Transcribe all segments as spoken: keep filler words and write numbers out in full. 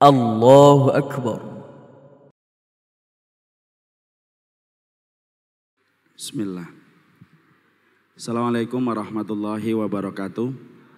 Allahu Akbar. Bismillah. Assalamualaikum warahmatullahi wabarakatuh.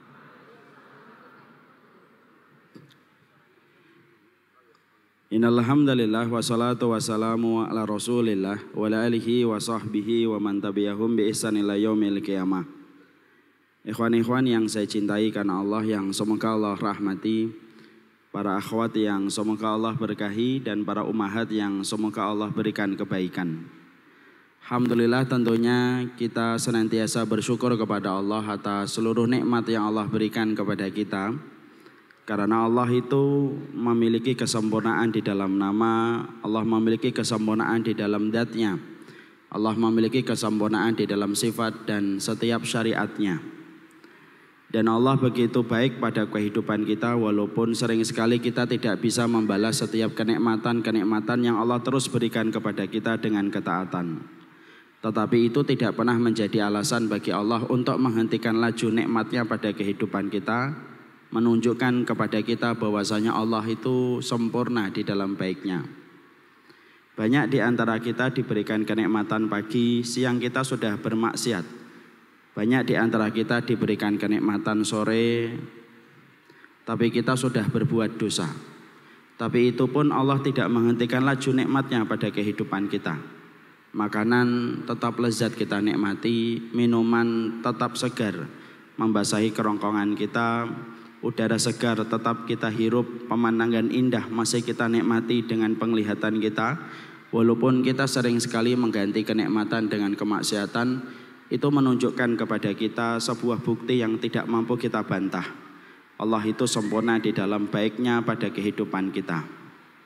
Innal hamdalillah wassalatu wassalamu ala Rasulillah wa ala alihi wa sahbihi wa man tabi'ahum bi ihsan ila yaumil qiyamah. Ikhwan-ikhwan yang saya cintai karena Allah, yang semoga Allah rahmati, para akhwat yang semoga Allah berkahi, dan para ummahat yang semoga Allah berikan kebaikan. Alhamdulillah, tentunya kita senantiasa bersyukur kepada Allah atas seluruh nikmat yang Allah berikan kepada kita. Karena Allah itu memiliki kesempurnaan di dalam nama, Allah memiliki kesempurnaan di dalam zat-Nya, Allah memiliki kesempurnaan di dalam sifat dan setiap syariatnya. Dan Allah begitu baik pada kehidupan kita, walaupun sering sekali kita tidak bisa membalas setiap kenikmatan-kenikmatan yang Allah terus berikan kepada kita dengan ketaatan. Tetapi itu tidak pernah menjadi alasan bagi Allah untuk menghentikan laju nikmatnya pada kehidupan kita, menunjukkan kepada kita bahwasanya Allah itu sempurna di dalam baiknya. Banyak di antara kita diberikan kenikmatan pagi, siang kita sudah bermaksiat. Banyak di antara kita diberikan kenikmatan sore, tapi kita sudah berbuat dosa. Tapi itu pun Allah tidak menghentikan laju nikmatnya pada kehidupan kita. Makanan tetap lezat kita nikmati, minuman tetap segar membasahi kerongkongan kita, udara segar tetap kita hirup, pemandangan indah masih kita nikmati dengan penglihatan kita. Walaupun kita sering sekali mengganti kenikmatan dengan kemaksiatan, itu menunjukkan kepada kita sebuah bukti yang tidak mampu kita bantah. Allah itu sempurna di dalam baiknya pada kehidupan kita.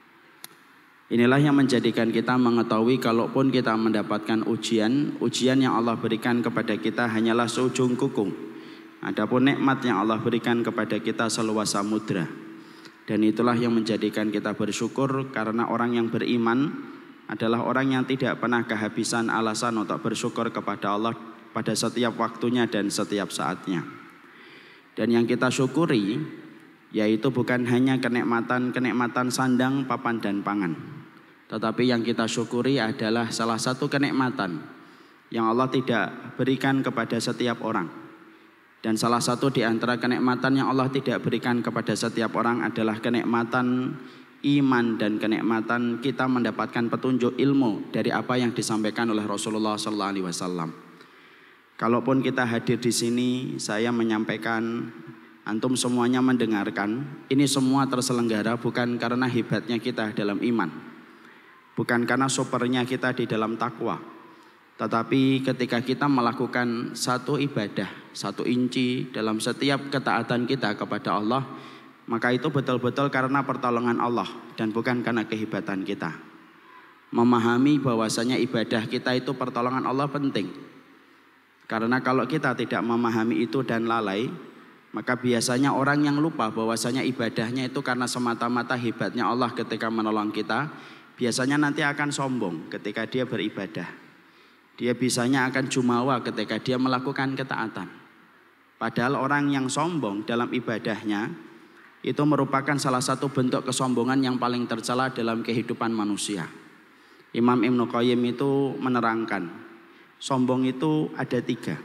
Inilah yang menjadikan kita mengetahui kalaupun kita mendapatkan ujian, ujian yang Allah berikan kepada kita hanyalah seujung kuku. Adapun nikmat yang Allah berikan kepada kita seluas samudra. Dan itulah yang menjadikan kita bersyukur, karena orang yang beriman adalah orang yang tidak pernah kehabisan alasan untuk bersyukur kepada Allah pada setiap waktunya dan setiap saatnya. Dan yang kita syukuri yaitu bukan hanya kenikmatan-kenikmatan sandang, papan, dan pangan, tetapi yang kita syukuri adalah salah satu kenikmatan yang Allah tidak berikan kepada setiap orang. Dan salah satu di antara kenikmatan yang Allah tidak berikan kepada setiap orang adalah kenikmatan iman dan kenikmatan kita mendapatkan petunjuk ilmu dari apa yang disampaikan oleh Rasulullah shallallahu alaihi wasallam. Kalaupun kita hadir di sini, saya menyampaikan, antum semuanya mendengarkan, ini semua terselenggara bukan karena hebatnya kita dalam iman, bukan karena supernya kita di dalam takwa, tetapi ketika kita melakukan satu ibadah, satu inci dalam setiap ketaatan kita kepada Allah, maka itu betul-betul karena pertolongan Allah dan bukan karena kehebatan kita. Memahami bahwasanya ibadah kita itu pertolongan Allah penting. Karena kalau kita tidak memahami itu dan lalai, maka biasanya orang yang lupa bahwasanya ibadahnya itu karena semata-mata hebatnya Allah ketika menolong kita, biasanya nanti akan sombong ketika dia beribadah. Dia biasanya akan jumawa ketika dia melakukan ketaatan. Padahal orang yang sombong dalam ibadahnya itu merupakan salah satu bentuk kesombongan yang paling tercela dalam kehidupan manusia. Imam Ibnu Qayyim itu menerangkan, sombong itu ada tiga,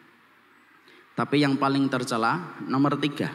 tapi yang paling tercela nomor tiga.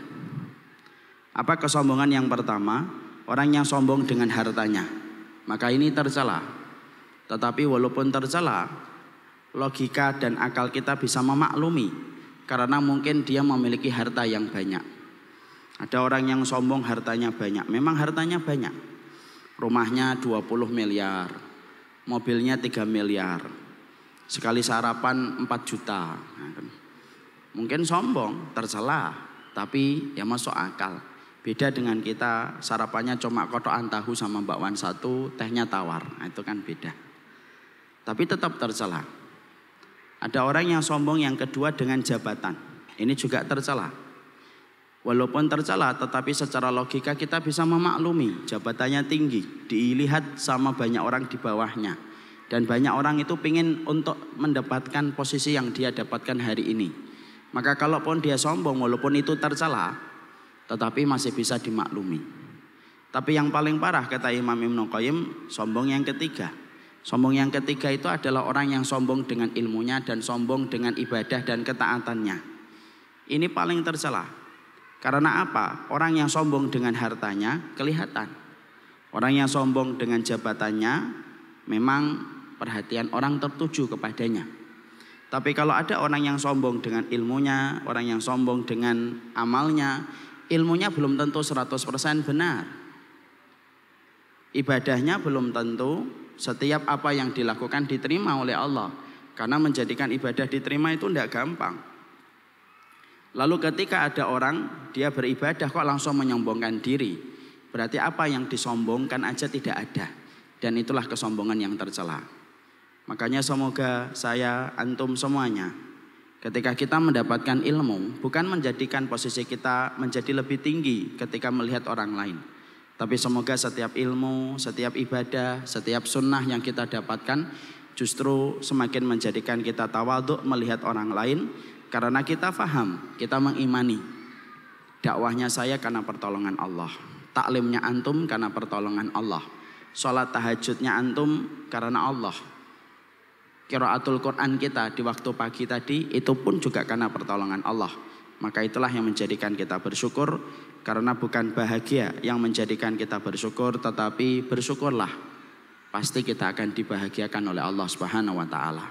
Apa kesombongan yang pertama? Orang yang sombong dengan hartanya, maka ini tercela. Tetapi walaupun tercela, logika dan akal kita bisa memaklumi, karena mungkin dia memiliki harta yang banyak. Ada orang yang sombong hartanya banyak, memang hartanya banyak. Rumahnya dua puluh miliar, mobilnya tiga miliar, sekali sarapan empat juta. Mungkin sombong, tercela, tapi ya masuk akal. Beda dengan kita sarapannya cuma kotokan tahu sama bakwan satu, tehnya tawar. Nah, itu kan beda. Tapi tetap tercela. Ada orang yang sombong yang kedua dengan jabatan. Ini juga tercela. Walaupun tercela, tetapi secara logika kita bisa memaklumi jabatannya tinggi, dilihat sama banyak orang di bawahnya. Dan banyak orang itu ingin untuk mendapatkan posisi yang dia dapatkan hari ini. Maka kalaupun dia sombong, walaupun itu tercela, tetapi masih bisa dimaklumi. Tapi yang paling parah kata Imam Ibnu Qayyim, sombong yang ketiga. Sombong yang ketiga itu adalah orang yang sombong dengan ilmunya dan sombong dengan ibadah dan ketaatannya. Ini paling tercela. Karena apa? Orang yang sombong dengan hartanya kelihatan. Orang yang sombong dengan jabatannya memang perhatian orang tertuju kepadanya. Tapi kalau ada orang yang sombong dengan ilmunya, orang yang sombong dengan amalnya, ilmunya belum tentu seratus persen benar. Ibadahnya belum tentu setiap apa yang dilakukan diterima oleh Allah. Karena menjadikan ibadah diterima itu tidak gampang. Lalu ketika ada orang dia beribadah kok langsung menyombongkan diri, berarti apa yang disombongkan aja tidak ada. Dan itulah kesombongan yang tercela. Makanya semoga saya, antum semuanya, ketika kita mendapatkan ilmu, bukan menjadikan posisi kita menjadi lebih tinggi ketika melihat orang lain. Tapi semoga setiap ilmu, setiap ibadah, setiap sunnah yang kita dapatkan justru semakin menjadikan kita tawadhu melihat orang lain. Karena kita faham, kita mengimani dakwahnya saya karena pertolongan Allah, taklimnya antum karena pertolongan Allah, sholat tahajudnya antum karena Allah, qiraatul Quran kita di waktu pagi tadi itu pun juga karena pertolongan Allah. Maka itulah yang menjadikan kita bersyukur. Karena bukan bahagia yang menjadikan kita bersyukur, tetapi bersyukurlah, pasti kita akan dibahagiakan oleh Allah Subhanahu wa taala.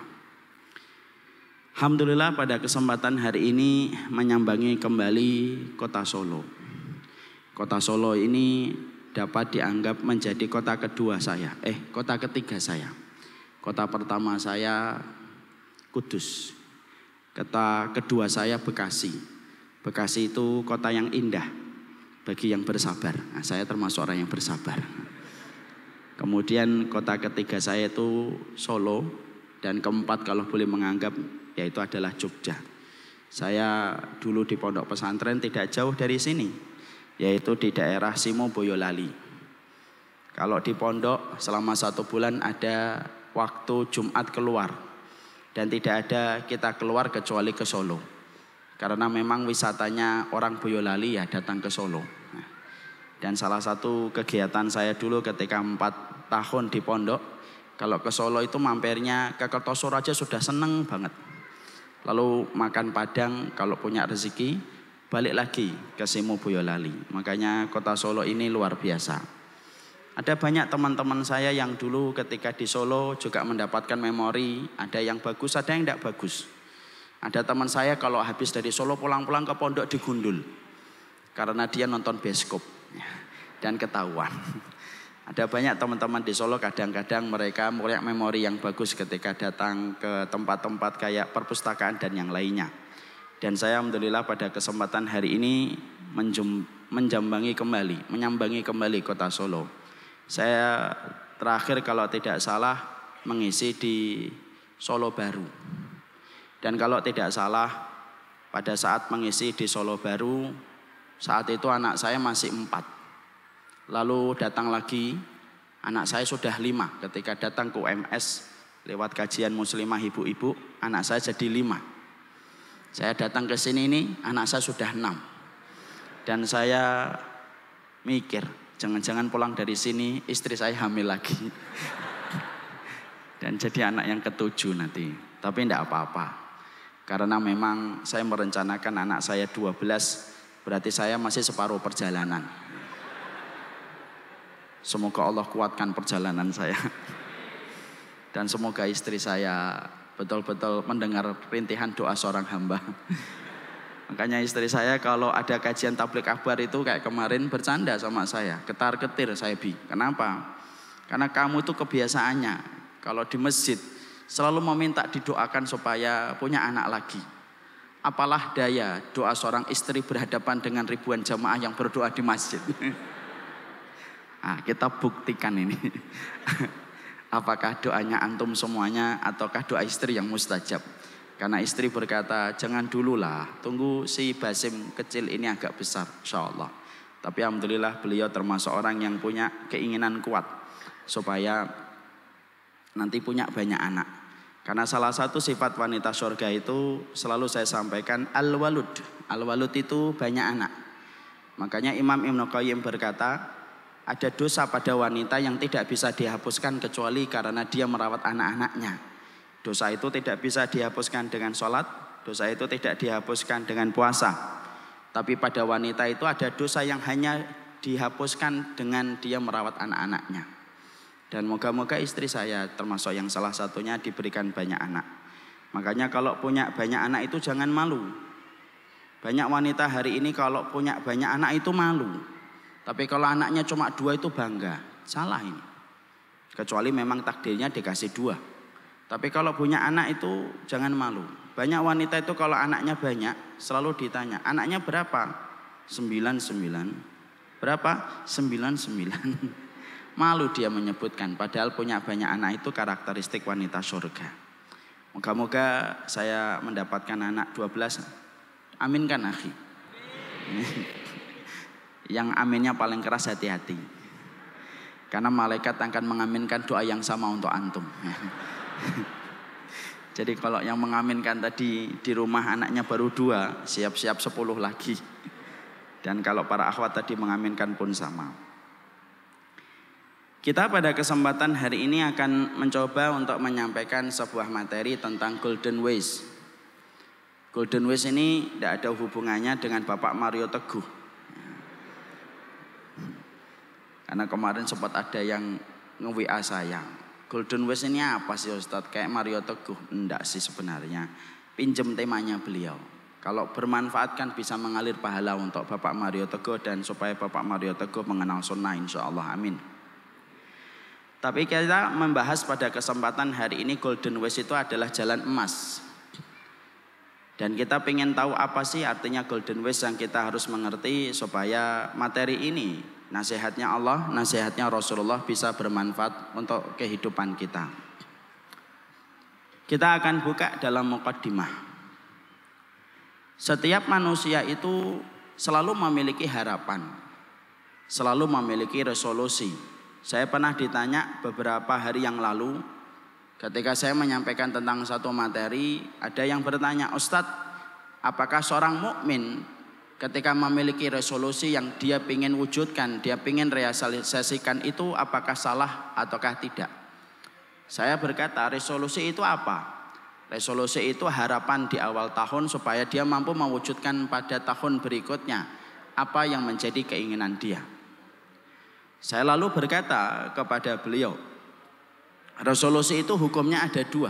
Alhamdulillah pada kesempatan hari ini menyambangi kembali kota Solo. Kota Solo ini dapat dianggap menjadi kota kedua saya, eh kota ketiga saya. Kota pertama saya Kudus. Kota kedua saya Bekasi. Bekasi itu kota yang indah bagi yang bersabar. Nah, saya termasuk orang yang bersabar. Kemudian kota ketiga saya itu Solo. Dan keempat kalau boleh menganggap yaitu adalah Jogja. Saya dulu di pondok pesantren tidak jauh dari sini, yaitu di daerah Simo Boyolali. Kalau di pondok selama satu bulan ada waktu Jumat keluar. Dan tidak ada kita keluar kecuali ke Solo. Karena memang wisatanya orang Boyolali ya datang ke Solo. Nah, dan salah satu kegiatan saya dulu ketika empat tahun di pondok, kalau ke Solo itu mampirnya ke Kertosuro aja sudah seneng banget. Lalu makan Padang kalau punya rezeki, balik lagi ke Simo Boyolali. Makanya kota Solo ini luar biasa. Ada banyak teman-teman saya yang dulu ketika di Solo juga mendapatkan memori, ada yang bagus, ada yang tidak bagus. Ada teman saya kalau habis dari Solo pulang-pulang ke pondok digundul karena dia nonton bioskop dan ketahuan. Ada banyak teman-teman di Solo kadang-kadang mereka punya memori yang bagus ketika datang ke tempat-tempat kayak perpustakaan dan yang lainnya. Dan saya alhamdulillah pada kesempatan hari ini menjum, menjambangi kembali, menyambangi kembali kota Solo. Saya terakhir kalau tidak salah mengisi di Solo Baru. Dan kalau tidak salah pada saat mengisi di Solo Baru, saat itu anak saya masih empat. Lalu datang lagi, anak saya sudah lima. Ketika datang ke U M S lewat kajian muslimah ibu-ibu, anak saya jadi lima. Saya datang ke sini ini, anak saya sudah enam. Dan saya mikir, jangan-jangan pulang dari sini istri saya hamil lagi. Dan jadi anak yang ketujuh nanti. Tapi tidak apa-apa. Karena memang saya merencanakan anak saya dua belas, berarti saya masih separuh perjalanan. Semoga Allah kuatkan perjalanan saya. Dan semoga istri saya betul-betul mendengar rintihan doa seorang hamba. Makanya istri saya kalau ada kajian tabligh akbar itu kayak kemarin bercanda sama saya. Ketar-ketir saya bi. Kenapa? Karena kamu itu kebiasaannya kalau di masjid selalu meminta didoakan supaya punya anak lagi. Apalah daya doa seorang istri berhadapan dengan ribuan jamaah yang berdoa di masjid. Nah, kita buktikan ini. Apakah doanya antum semuanya ataukah doa istri yang mustajab? Karena istri berkata, jangan dululah, tunggu si Basim kecil ini agak besar, insya Allah. Tapi alhamdulillah beliau termasuk orang yang punya keinginan kuat supaya nanti punya banyak anak. Karena salah satu sifat wanita surga itu selalu saya sampaikan al-walud. Al-walud itu banyak anak. Makanya Imam Ibnu Qayyim berkata, ada dosa pada wanita yang tidak bisa dihapuskan kecuali karena dia merawat anak-anaknya. Dosa itu tidak bisa dihapuskan dengan sholat, dosa itu tidak dihapuskan dengan puasa. Tapi pada wanita itu ada dosa yang hanya dihapuskan dengan dia merawat anak-anaknya. Dan moga-moga istri saya termasuk yang salah satunya diberikan banyak anak. Makanya kalau punya banyak anak itu jangan malu. Banyak wanita hari ini kalau punya banyak anak itu malu. Tapi kalau anaknya cuma dua itu bangga. Salah ini. Kecuali memang takdirnya dikasih dua. Tapi kalau punya anak itu jangan malu. Banyak wanita itu kalau anaknya banyak selalu ditanya, anaknya berapa? Sembilan sembilan. Berapa? Sembilan sembilan. Malu dia menyebutkan. Padahal punya banyak anak itu karakteristik wanita surga. Moga-moga saya mendapatkan anak dua belas. Aminkan akhi. Yang aminnya paling keras hati-hati. Karena malaikat akan mengaminkan doa yang sama untuk antum. Jadi kalau yang mengaminkan tadi di rumah anaknya baru dua, siap-siap sepuluh lagi. Dan kalau para akhwat tadi mengaminkan pun sama. Kita pada kesempatan hari ini akan mencoba untuk menyampaikan sebuah materi tentang Golden Ways. Golden Ways ini tidak ada hubungannya dengan Bapak Mario Teguh. Karena kemarin sempat ada yang nge-W A saya, Golden Ways ini apa sih Ustadz? Kayak Mario Teguh. Enggak sih sebenarnya. Pinjem temanya beliau. Kalau bermanfaat kan bisa mengalir pahala untuk Bapak Mario Teguh dan supaya Bapak Mario Teguh mengenal sunnah, insya Allah, amin. Tapi kita membahas pada kesempatan hari ini Golden Ways itu adalah jalan emas. Dan kita ingin tahu apa sih artinya Golden Ways yang kita harus mengerti supaya materi ini, nasihatnya Allah, nasihatnya Rasulullah bisa bermanfaat untuk kehidupan kita. Kita akan buka dalam muqaddimah. Setiap manusia itu selalu memiliki harapan, selalu memiliki resolusi. Saya pernah ditanya beberapa hari yang lalu, ketika saya menyampaikan tentang satu materi, ada yang bertanya, Ustadz, apakah seorang mukmin ketika memiliki resolusi yang dia ingin wujudkan, dia ingin realisasikan itu apakah salah ataukah tidak? Saya berkata, resolusi itu apa? Resolusi itu harapan di awal tahun supaya dia mampu mewujudkan pada tahun berikutnya apa yang menjadi keinginan dia. Saya lalu berkata kepada beliau, resolusi itu hukumnya ada dua.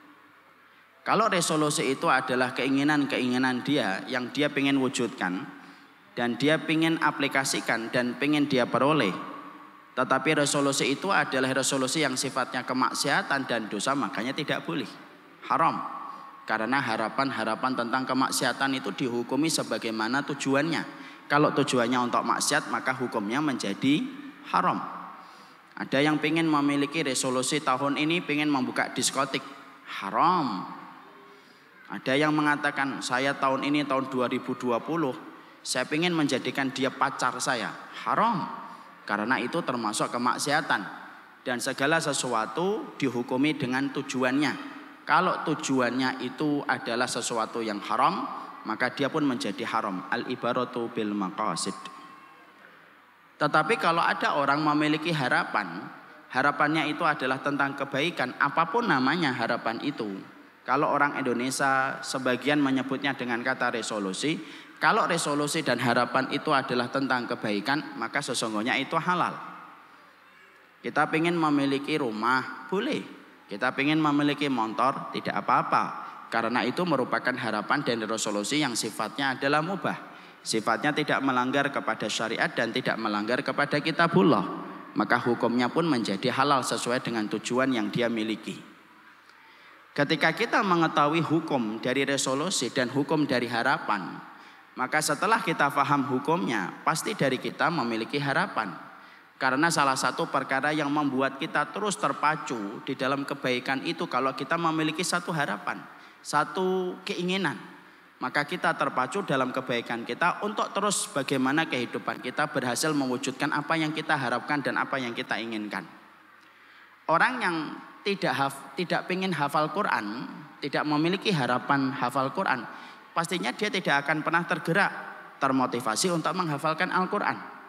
Kalau resolusi itu adalah keinginan-keinginan dia yang dia ingin wujudkan dan dia ingin aplikasikan dan ingin dia peroleh, tetapi resolusi itu adalah resolusi yang sifatnya kemaksiatan dan dosa, makanya tidak boleh, haram. Karena harapan-harapan tentang kemaksiatan itu dihukumi sebagaimana tujuannya. Kalau tujuannya untuk maksiat maka hukumnya menjadi haram. Ada yang ingin memiliki resolusi tahun ini ingin membuka diskotik, haram. Ada yang mengatakan saya tahun ini tahun dua ribu dua puluh saya ingin menjadikan dia pacar saya, haram. Karena itu termasuk kemaksiatan. Dan segala sesuatu dihukumi dengan tujuannya. Kalau tujuannya itu adalah sesuatu yang haram, maka dia pun menjadi haram. Al-ibaratu bil maqasid. Tetapi kalau ada orang memiliki harapan, harapannya itu adalah tentang kebaikan, apapun namanya harapan itu. Kalau orang Indonesia sebagian menyebutnya dengan kata resolusi. Kalau resolusi dan harapan itu adalah tentang kebaikan, maka sesungguhnya itu halal. Kita ingin memiliki rumah, boleh. Kita ingin memiliki motor, tidak apa-apa. Karena itu merupakan harapan dan resolusi yang sifatnya adalah mubah. Sifatnya tidak melanggar kepada syariat dan tidak melanggar kepada kitabullah. Maka hukumnya pun menjadi halal sesuai dengan tujuan yang dia miliki. Ketika kita mengetahui hukum dari resolusi dan hukum dari harapan, maka setelah kita paham hukumnya, pasti dari kita memiliki harapan. Karena salah satu perkara yang membuat kita terus terpacu di dalam kebaikan itu kalau kita memiliki satu harapan, satu keinginan. Maka kita terpacu dalam kebaikan kita untuk terus bagaimana kehidupan kita berhasil mewujudkan apa yang kita harapkan dan apa yang kita inginkan. Orang yang tidak haf, tidak ingin hafal Quran, tidak memiliki harapan hafal Quran, pastinya dia tidak akan pernah tergerak, termotivasi untuk menghafalkan Al-Quran.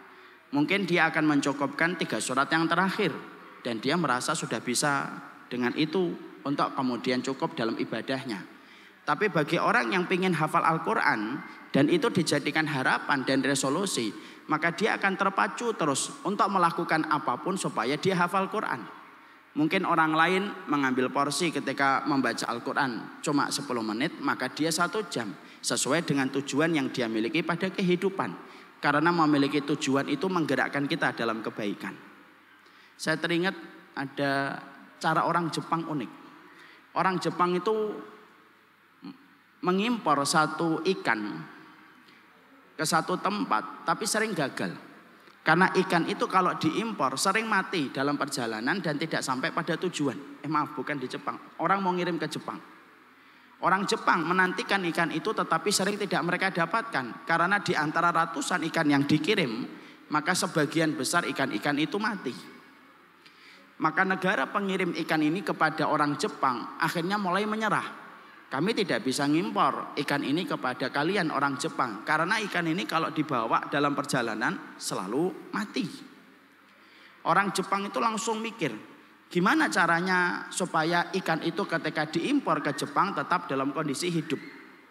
Mungkin dia akan mencukupkan tiga surat yang terakhir dan dia merasa sudah bisa dengan itu untuk kemudian cukup dalam ibadahnya. Tapi bagi orang yang ingin hafal Al-Quran dan itu dijadikan harapan dan resolusi, maka dia akan terpacu terus untuk melakukan apapun supaya dia hafal Quran. Mungkin orang lain mengambil porsi ketika membaca Al-Quran cuma sepuluh menit, maka dia satu jam sesuai dengan tujuan yang dia miliki pada kehidupan. Karena memiliki tujuan itu menggerakkan kita dalam kebaikan. Saya teringat ada cara orang Jepang unik. Orang Jepang itu mengimpor satu ikan ke satu tempat, tapi sering gagal. Karena ikan itu kalau diimpor sering mati dalam perjalanan dan tidak sampai pada tujuan. Eh maaf, bukan di Jepang. Orang mau ngirim ke Jepang. Orang Jepang menantikan ikan itu tetapi sering tidak mereka dapatkan. Karena di antara ratusan ikan yang dikirim, maka sebagian besar ikan-ikan itu mati. Maka negara pengirim ikan ini kepada orang Jepang akhirnya mulai menyerah. Kami tidak bisa ngimpor ikan ini kepada kalian orang Jepang. Karena ikan ini kalau dibawa dalam perjalanan selalu mati. Orang Jepang itu langsung mikir, gimana caranya supaya ikan itu ketika diimpor ke Jepang tetap dalam kondisi hidup.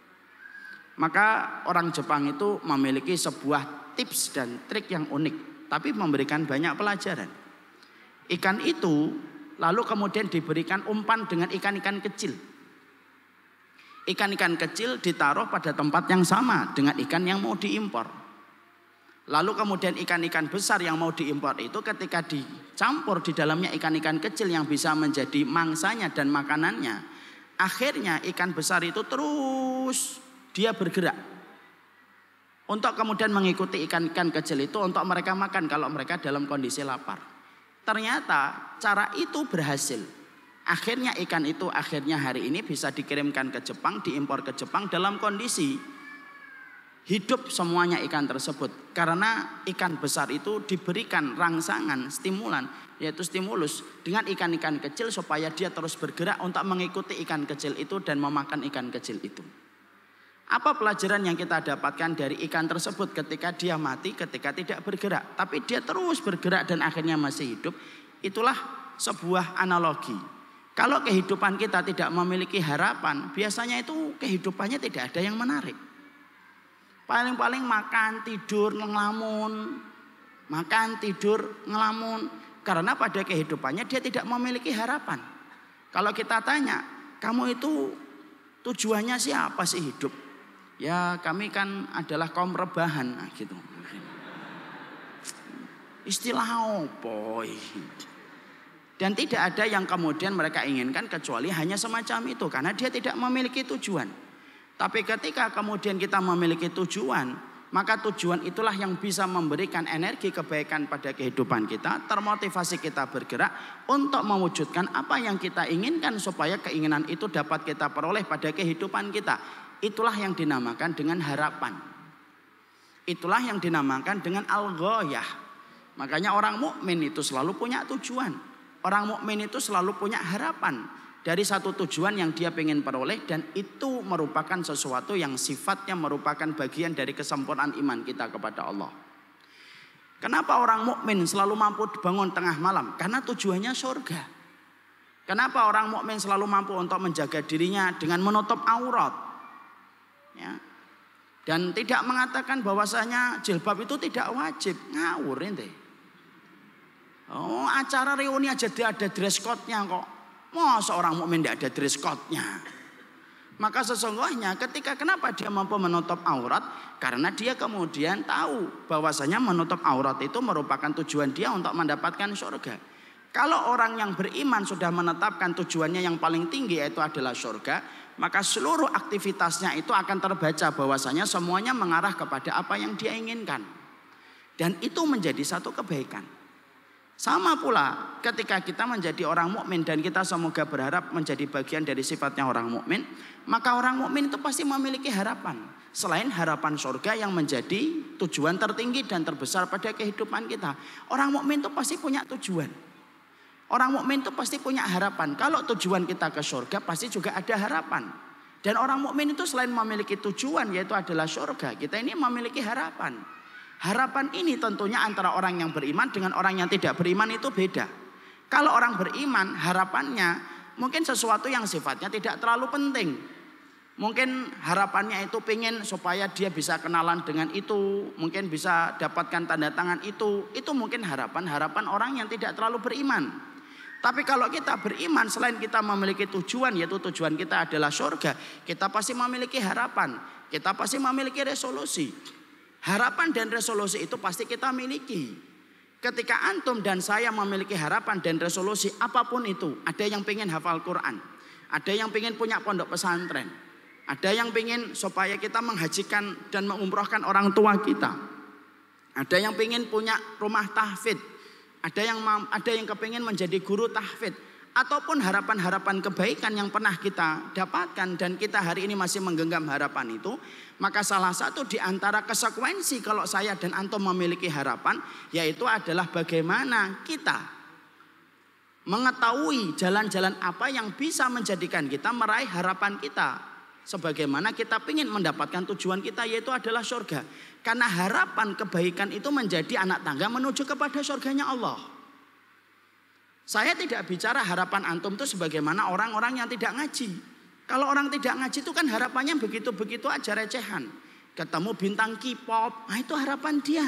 Maka orang Jepang itu memiliki sebuah tips dan trik yang unik, tapi memberikan banyak pelajaran. Ikan itu lalu kemudian diberikan umpan dengan ikan-ikan kecil. Ikan-ikan kecil ditaruh pada tempat yang sama dengan ikan yang mau diimpor. Lalu kemudian ikan-ikan besar yang mau diimpor itu ketika dicampur di dalamnya ikan-ikan kecil yang bisa menjadi mangsanya dan makanannya, akhirnya ikan besar itu terus dia bergerak untuk kemudian mengikuti ikan-ikan kecil itu untuk mereka makan kalau mereka dalam kondisi lapar. Ternyata cara itu berhasil. Akhirnya ikan itu akhirnya hari ini bisa dikirimkan ke Jepang, diimpor ke Jepang dalam kondisi hidup semuanya ikan tersebut. Karena ikan besar itu diberikan rangsangan, stimulan, yaitu stimulus dengan ikan-ikan kecil supaya dia terus bergerak untuk mengikuti ikan kecil itu dan memakan ikan kecil itu. Apa pelajaran yang kita dapatkan dari ikan tersebut ketika dia mati, ketika tidak bergerak, tapi dia terus bergerak dan akhirnya masih hidup? Itulah sebuah analogi. Kalau kehidupan kita tidak memiliki harapan, biasanya itu kehidupannya tidak ada yang menarik. Paling-paling makan, tidur, ngelamun. Makan, tidur, ngelamun. Karena pada kehidupannya dia tidak memiliki harapan. Kalau kita tanya, kamu itu tujuannya siapa sih hidup? Ya kami kan adalah kaum rebahan. Nah, gitu. Istilah apa? Dan tidak ada yang kemudian mereka inginkan kecuali hanya semacam itu. Karena dia tidak memiliki tujuan. Tapi ketika kemudian kita memiliki tujuan, maka tujuan itulah yang bisa memberikan energi kebaikan pada kehidupan kita, termotivasi kita bergerak untuk mewujudkan apa yang kita inginkan supaya keinginan itu dapat kita peroleh pada kehidupan kita. Itulah yang dinamakan dengan harapan. Itulah yang dinamakan dengan al-ghayah. Makanya orang mukmin itu selalu punya tujuan. Orang mukmin itu selalu punya harapan dari satu tujuan yang dia ingin peroleh, dan itu merupakan sesuatu yang sifatnya merupakan bagian dari kesempurnaan iman kita kepada Allah. Kenapa orang mukmin selalu mampu bangun tengah malam? Karena tujuannya surga. Kenapa orang mukmin selalu mampu untuk menjaga dirinya dengan menutup aurat? Ya. Dan tidak mengatakan bahwasanya jilbab itu tidak wajib. Ngawur ente. Oh, acara reuni aja dia ada dress code-nya kok. Masa orang mukmin tidak ada dress code-nya? Maka sesungguhnya ketika kenapa dia mampu menutup aurat? Karena dia kemudian tahu bahwasanya menutup aurat itu merupakan tujuan dia untuk mendapatkan surga. Kalau orang yang beriman sudah menetapkan tujuannya yang paling tinggi yaitu adalah surga, maka seluruh aktivitasnya itu akan terbaca bahwasanya semuanya mengarah kepada apa yang dia inginkan. Dan itu menjadi satu kebaikan. Sama pula ketika kita menjadi orang mukmin dan kita semoga berharap menjadi bagian dari sifatnya orang mukmin, maka orang mukmin itu pasti memiliki harapan selain harapan surga yang menjadi tujuan tertinggi dan terbesar pada kehidupan kita. Orang mukmin itu pasti punya tujuan. Orang mukmin itu pasti punya harapan. Kalau tujuan kita ke surga pasti juga ada harapan. Dan orang mukmin itu selain memiliki tujuan yaitu adalah surga, kita ini memiliki harapan. Harapan ini tentunya antara orang yang beriman dengan orang yang tidak beriman itu beda. Kalau orang beriman harapannya mungkin sesuatu yang sifatnya tidak terlalu penting. Mungkin harapannya itu pengen supaya dia bisa kenalan dengan itu, mungkin bisa dapatkan tanda tangan itu. Itu mungkin harapan-harapan orang yang tidak terlalu beriman. Tapi kalau kita beriman, selain kita memiliki tujuan, yaitu tujuan kita adalah surga, kita pasti memiliki harapan, kita pasti memiliki resolusi. Harapan dan resolusi itu pasti kita miliki. Ketika antum dan saya memiliki harapan dan resolusi apapun itu, ada yang pengen hafal Quran, ada yang pengen punya pondok pesantren, ada yang pengen supaya kita menghajikan dan mengumrohkan orang tua kita, ada yang pengen punya rumah tahfidz, ada yang ada yang kepingin menjadi guru tahfidz, ataupun harapan-harapan kebaikan yang pernah kita dapatkan dan kita hari ini masih menggenggam harapan itu. Maka salah satu di antara konsekuensi kalau saya dan antum memiliki harapan, yaitu adalah bagaimana kita mengetahui jalan-jalan apa yang bisa menjadikan kita meraih harapan kita. Sebagaimana kita ingin mendapatkan tujuan kita, yaitu adalah surga. Karena harapan kebaikan itu menjadi anak tangga menuju kepada surganya Allah. Saya tidak bicara harapan antum itu sebagaimana orang-orang yang tidak ngaji. Kalau orang tidak ngaji itu kan harapannya begitu-begitu aja, recehan. Ketemu bintang K-pop, nah itu harapan dia.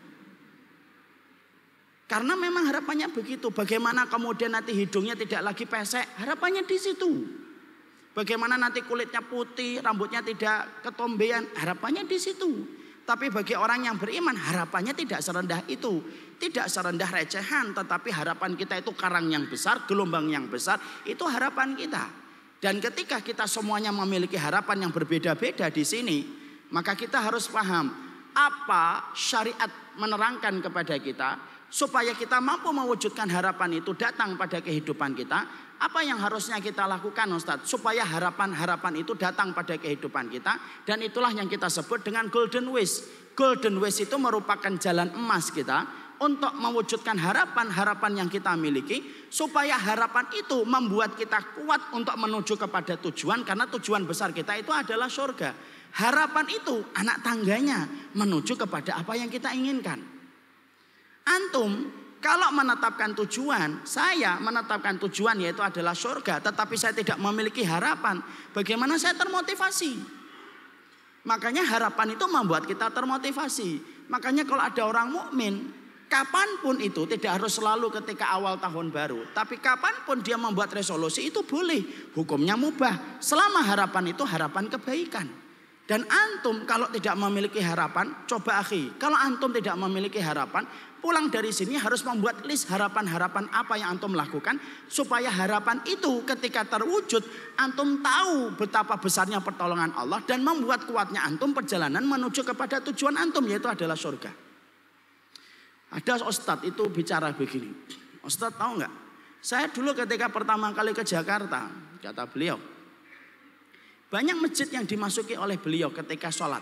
Karena memang harapannya begitu. Bagaimana kemudian nanti hidungnya tidak lagi pesek, harapannya di situ. Bagaimana nanti kulitnya putih, rambutnya tidak ketombean, harapannya di situ. Tapi bagi orang yang beriman, harapannya tidak serendah itu. Tidak serendah recehan, tetapi harapan kita itu karang yang besar, gelombang yang besar, itu harapan kita. Dan ketika kita semuanya memiliki harapan yang berbeda-beda di sini, maka kita harus paham apa syariat menerangkan kepada kita supaya kita mampu mewujudkan harapan itu datang pada kehidupan kita. Apa yang harusnya kita lakukan, Ustadz, supaya harapan-harapan itu datang pada kehidupan kita. Dan itulah yang kita sebut dengan golden wish. Golden wish itu merupakan jalan emas kita untuk mewujudkan harapan-harapan yang kita miliki, supaya harapan itu membuat kita kuat untuk menuju kepada tujuan, karena tujuan besar kita itu adalah surga. Harapan itu anak tangganya menuju kepada apa yang kita inginkan. Antum kalau menetapkan tujuan, saya menetapkan tujuan yaitu adalah surga, tetapi saya tidak memiliki harapan, bagaimana saya termotivasi? Makanya harapan itu membuat kita termotivasi. Makanya kalau ada orang mukmin, kapanpun itu, tidak harus selalu ketika awal tahun baru, tapi kapanpun dia membuat resolusi itu boleh, hukumnya mubah, selama harapan itu harapan kebaikan. Dan antum kalau tidak memiliki harapan, coba akhi, kalau antum tidak memiliki harapan, pulang dari sini harus membuat list harapan-harapan apa yang antum lakukan, supaya harapan itu ketika terwujud, antum tahu betapa besarnya pertolongan Allah dan membuat kuatnya antum perjalanan menuju kepada tujuan antum, yaitu adalah surga. Ada ustadz itu bicara begini, ustadz tahu nggak? Saya dulu ketika pertama kali ke Jakarta, kata beliau, banyak masjid yang dimasuki oleh beliau ketika sholat.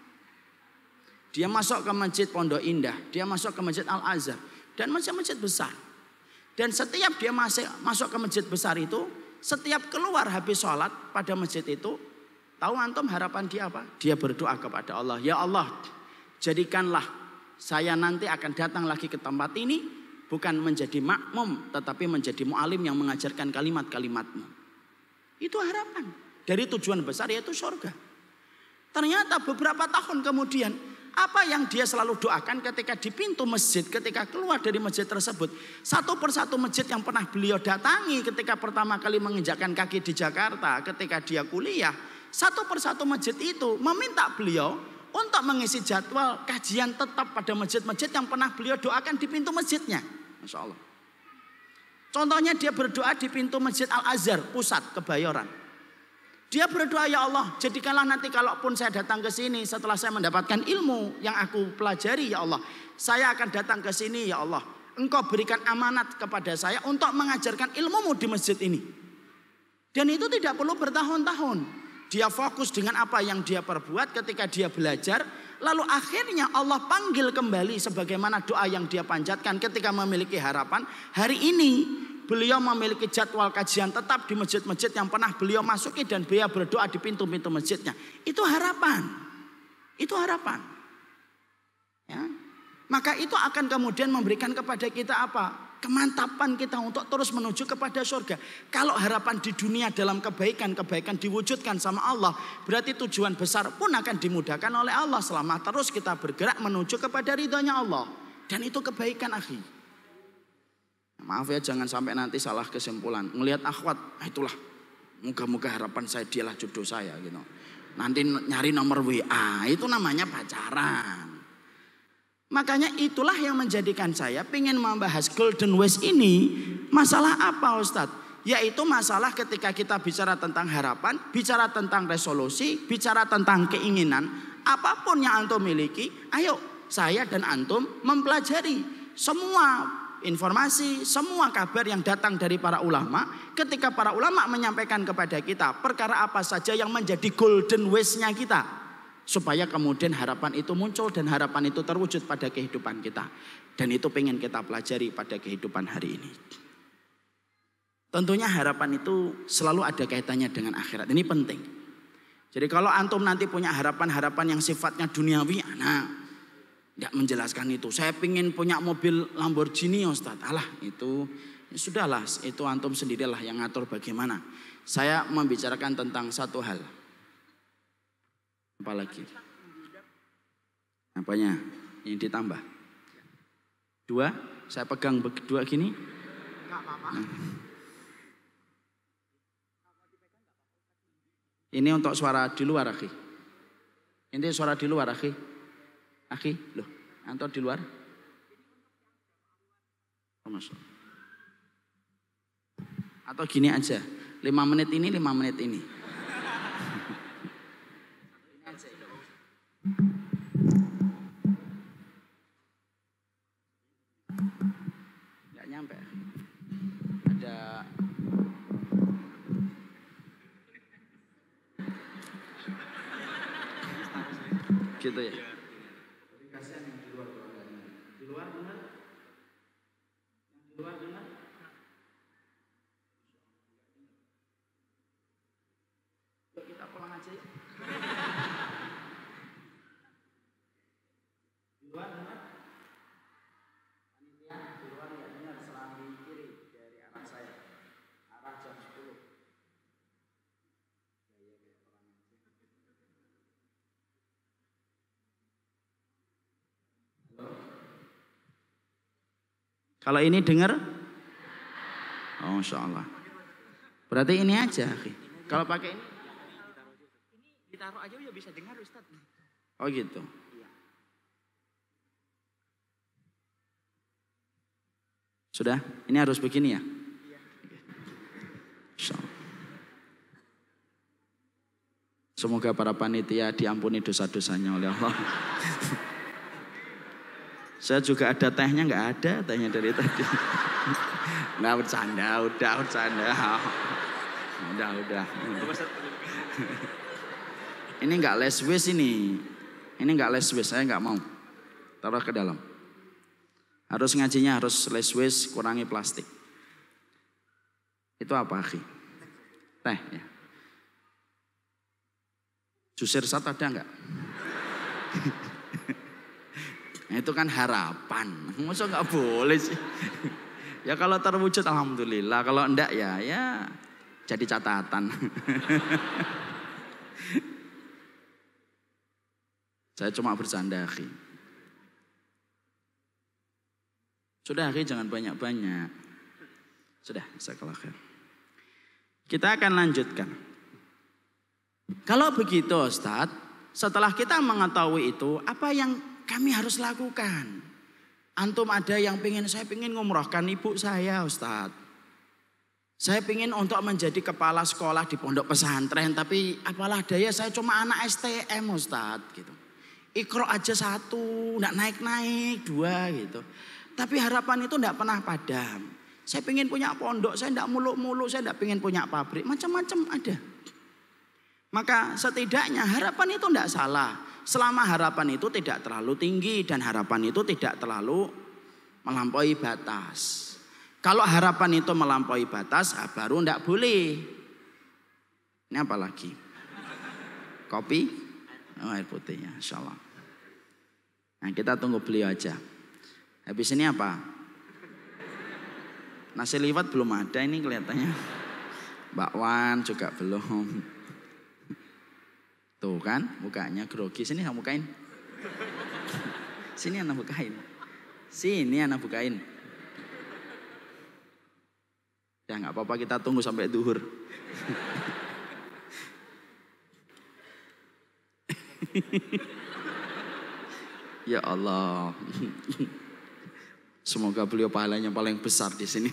Dia masuk ke masjid Pondok Indah, dia masuk ke masjid Al-Azhar, dan masjid-masjid besar. Dan setiap dia masuk, masuk ke masjid besar itu, setiap keluar habis sholat pada masjid itu, tahu antum harapan dia apa? Dia berdoa kepada Allah, ya Allah, jadikanlah saya nanti akan datang lagi ke tempat ini bukan menjadi makmum, tetapi menjadi mu'alim yang mengajarkan kalimat-kalimatmu. Itu harapan dari tujuan besar, yaitu surga. Ternyata beberapa tahun kemudian, apa yang dia selalu doakan ketika di pintu masjid, ketika keluar dari masjid tersebut, satu persatu masjid yang pernah beliau datangi ketika pertama kali menginjakkan kaki di Jakarta, ketika dia kuliah, satu persatu masjid itu meminta beliau untuk mengisi jadwal kajian tetap pada masjid-masjid yang pernah beliau doakan di pintu masjidnya. Masya Allah. Contohnya dia berdoa di pintu masjid Al-Azhar pusat Kebayoran. Dia berdoa, ya Allah, jadikanlah nanti kalaupun saya datang ke sini setelah saya mendapatkan ilmu yang aku pelajari, ya Allah, saya akan datang ke sini, ya Allah, Engkau berikan amanat kepada saya untuk mengajarkan ilmumu di masjid ini. Dan itu tidak perlu bertahun-tahun. Dia fokus dengan apa yang dia perbuat ketika dia belajar. Lalu akhirnya Allah panggil kembali sebagaimana doa yang dia panjatkan ketika memiliki harapan. Hari ini beliau memiliki jadwal kajian tetap di masjid-masjid yang pernah beliau masuki, dan beliau berdoa di pintu-pintu masjidnya. Itu harapan. Itu harapan. Ya. Maka itu akan kemudian memberikan kepada kita apa? Kemantapan kita untuk terus menuju kepada surga. Kalau harapan di dunia dalam kebaikan-kebaikan diwujudkan sama Allah, berarti tujuan besar pun akan dimudahkan oleh Allah selama terus kita bergerak menuju kepada ridhonya Allah. Dan itu kebaikan, akhi. Maaf ya, jangan sampai nanti salah kesimpulan. Ngelihat akhwat, ah itulah, moga-moga harapan saya dialah jodoh saya gitu. Nanti nyari nomor W A, itu namanya pacaran. Makanya itulah yang menjadikan saya ingin membahas golden ways ini. Masalah apa, Ustadz? Yaitu masalah ketika kita bicara tentang harapan, bicara tentang resolusi, bicara tentang keinginan, apapun yang antum miliki, ayo saya dan antum mempelajari semua informasi, semua kabar yang datang dari para ulama. Ketika para ulama menyampaikan kepada kita perkara apa saja yang menjadi golden ways-nya kita, supaya kemudian harapan itu muncul dan harapan itu terwujud pada kehidupan kita. Dan itu pengen kita pelajari pada kehidupan hari ini. Tentunya harapan itu selalu ada kaitannya dengan akhirat. Ini penting. Jadi kalau antum nanti punya harapan-harapan yang sifatnya duniawi, nah, tidak menjelaskan itu. Saya pengen punya mobil Lamborghini, Ustaz. Alah, itu ya sudahlah, itu antum sendirilah yang ngatur bagaimana. Saya membicarakan tentang satu hal. Apalagi? Apanya? Yang ditambah? Dua? Saya pegang berdua gini? Enggak apa-apa. Ini untuk suara di luar, akhi. Ini suara di luar, akhi. Akhi, loh, antum di luar? Oh, masuk. Atau gini aja, lima menit ini, lima menit ini. Nggak nyampe. Ada gitu ya. Tapi kasihan yang di luar kurang dengar. Di luar dengar? Yang di luar dengar? Yuk kita pulang aja ya. Di luar dengar? Panitia di luar nggak dengar, serambi kiri dari arah saya, arah jam sepuluh. Kalau ini dengar? Oh, Masya Allah. Berarti ini aja. Kalau pakai ini? Ini ditaruh aja ya bisa dengar, Ustaz. Oh gitu. Sudah? Ini harus begini ya? Insya Allah. Semoga para panitia diampuni dosa-dosanya oleh Allah. Saya juga ada tehnya, nggak ada tehnya dari tadi. Nggak bercanda, udah bercanda. Udah, udah. Ini nggak les wis ini. Ini nggak les wis, saya nggak mau. Taruh ke dalam. Harus ngajinya harus les wis, kurangi plastik. Itu apa, akhi? Teh ya. Jus sirsat ada nggak? Nah, itu kan harapan. Masa nggak boleh sih? Ya kalau terwujud alhamdulillah, kalau enggak ya ya jadi catatan. Saya cuma bercanda, akhi. Sudah, akhi, jangan banyak-banyak. Sudah, jazakallahu khair. Kita akan lanjutkan. Kalau begitu, Ustadz, setelah kita mengetahui itu, apa yang kami harus lakukan? Antum ada yang pengen, saya pengen ngumrohkan ibu saya, Ustadz. Saya pengen untuk menjadi kepala sekolah di pondok pesantren, tapi apalah daya saya cuma anak S T M, Ustadz. Gitu. Iqro aja satu, enggak naik-naik, dua gitu. Tapi harapan itu enggak pernah padam. Saya pengen punya pondok, saya enggak muluk-muluk, saya enggak pengen punya pabrik, macam-macam ada. Maka setidaknya harapan itu enggak salah. Selama harapan itu tidak terlalu tinggi dan harapan itu tidak terlalu melampaui batas. Kalau harapan itu melampaui batas, baru enggak boleh. Ini apa lagi? Kopi? Oh, air putih ya, insya Allah. Nah, kita tunggu beliau aja. Habis ini apa? Nasi liwet belum ada ini kelihatannya. Bakwan juga belum. Tuh kan mukanya grogi. Sini kamu bukain. Sini anak bukain. Sini anak bukain. Ya nggak apa-apa, kita tunggu sampai duhur. Ya Allah. Semoga beliau pahalanya paling besar di sini.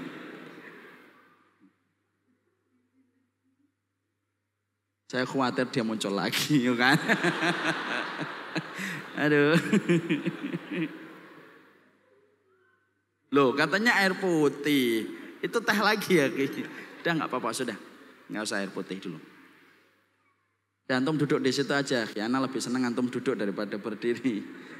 Saya khawatir dia muncul lagi, ya kan? Aduh. Loh, katanya air putih. Itu teh lagi ya. Udah nggak apa-apa, sudah. Nggak usah air putih dulu. Dan antum duduk di situ aja. Kiana lebih senang antum duduk daripada berdiri.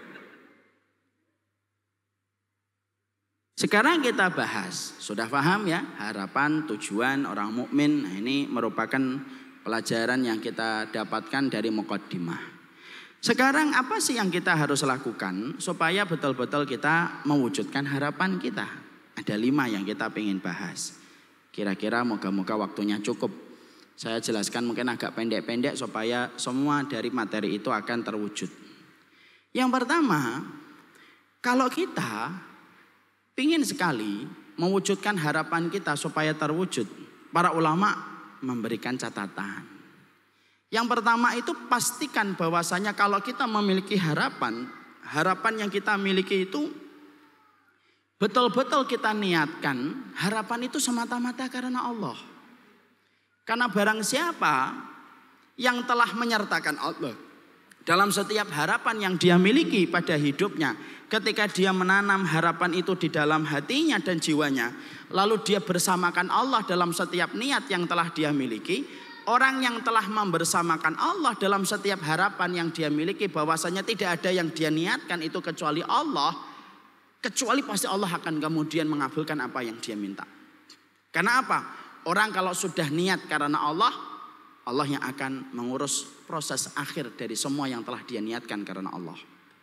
Sekarang kita bahas, sudah paham ya, harapan, tujuan orang mukmin. Nah, ini merupakan pelajaran yang kita dapatkan dari muqaddimah. Sekarang apa sih yang kita harus lakukan supaya betul-betul kita mewujudkan harapan kita? Ada lima yang kita ingin bahas. Kira-kira moga-moga waktunya cukup. Saya jelaskan mungkin agak pendek-pendek supaya semua dari materi itu akan terwujud. Yang pertama, kalau kita ingin sekali mewujudkan harapan kita supaya terwujud, para ulama memberikan catatan. Yang pertama itu pastikan bahwasanya kalau kita memiliki harapan, harapan yang kita miliki itu betul-betul kita niatkan, harapan itu semata-mata karena Allah. Karena barang siapa yang telah menyertakan Allah dalam setiap harapan yang dia miliki pada hidupnya, ketika dia menanam harapan itu di dalam hatinya dan jiwanya, lalu dia bersamakan Allah dalam setiap niat yang telah dia miliki, orang yang telah membersamakan Allah dalam setiap harapan yang dia miliki, bahwasanya tidak ada yang dia niatkan itu kecuali Allah, kecuali pasti Allah akan kemudian mengabulkan apa yang dia minta. Karena apa? Orang kalau sudah niat karena Allah, Allah yang akan mengurus proses akhir dari semua yang telah dia niatkan karena Allah.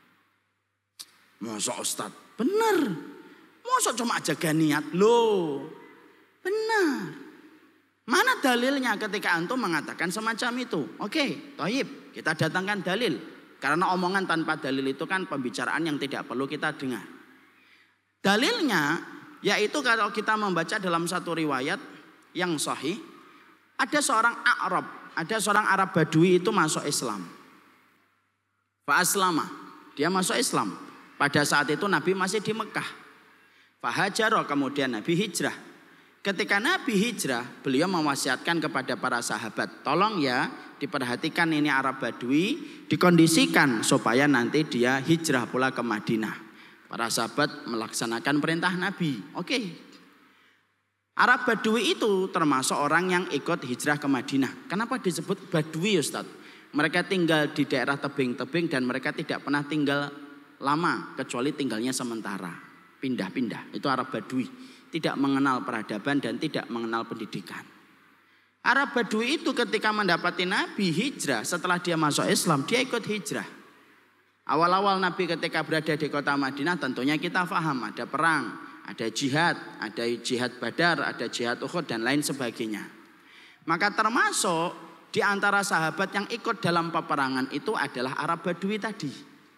Masa Ustaz? Benar. Masa cuma jaga niat? Loh, benar. Mana dalilnya ketika antum mengatakan semacam itu? Oke, toib, kita datangkan dalil. Karena omongan tanpa dalil itu kan pembicaraan yang tidak perlu kita dengar. Dalilnya yaitu kalau kita membaca dalam satu riwayat yang sahih, ada seorang Arab, ada seorang Arab Badui itu masuk Islam. Fa aslama, dia masuk Islam. Pada saat itu Nabi masih di Mekah. Fa hajara, kemudian Nabi hijrah. Ketika Nabi hijrah, beliau mewasiatkan kepada para sahabat, tolong ya diperhatikan ini Arab Badui, dikondisikan supaya nanti dia hijrah pula ke Madinah. Para sahabat melaksanakan perintah Nabi. Oke. Arab Badui itu termasuk orang yang ikut hijrah ke Madinah. Kenapa disebut Badui, Ustaz? Mereka tinggal di daerah tebing-tebing dan mereka tidak pernah tinggal lama, kecuali tinggalnya sementara, pindah-pindah. Itu Arab Badui, tidak mengenal peradaban dan tidak mengenal pendidikan. Arab Badui itu ketika mendapati Nabi hijrah, setelah dia masuk Islam, dia ikut hijrah. Awal-awal Nabi ketika berada di kota Madinah, tentunya kita paham ada perang, ada jihad, ada jihad Badar, ada jihad Uhud dan lain sebagainya. Maka termasuk di antara sahabat yang ikut dalam peperangan itu adalah Arab Badui tadi.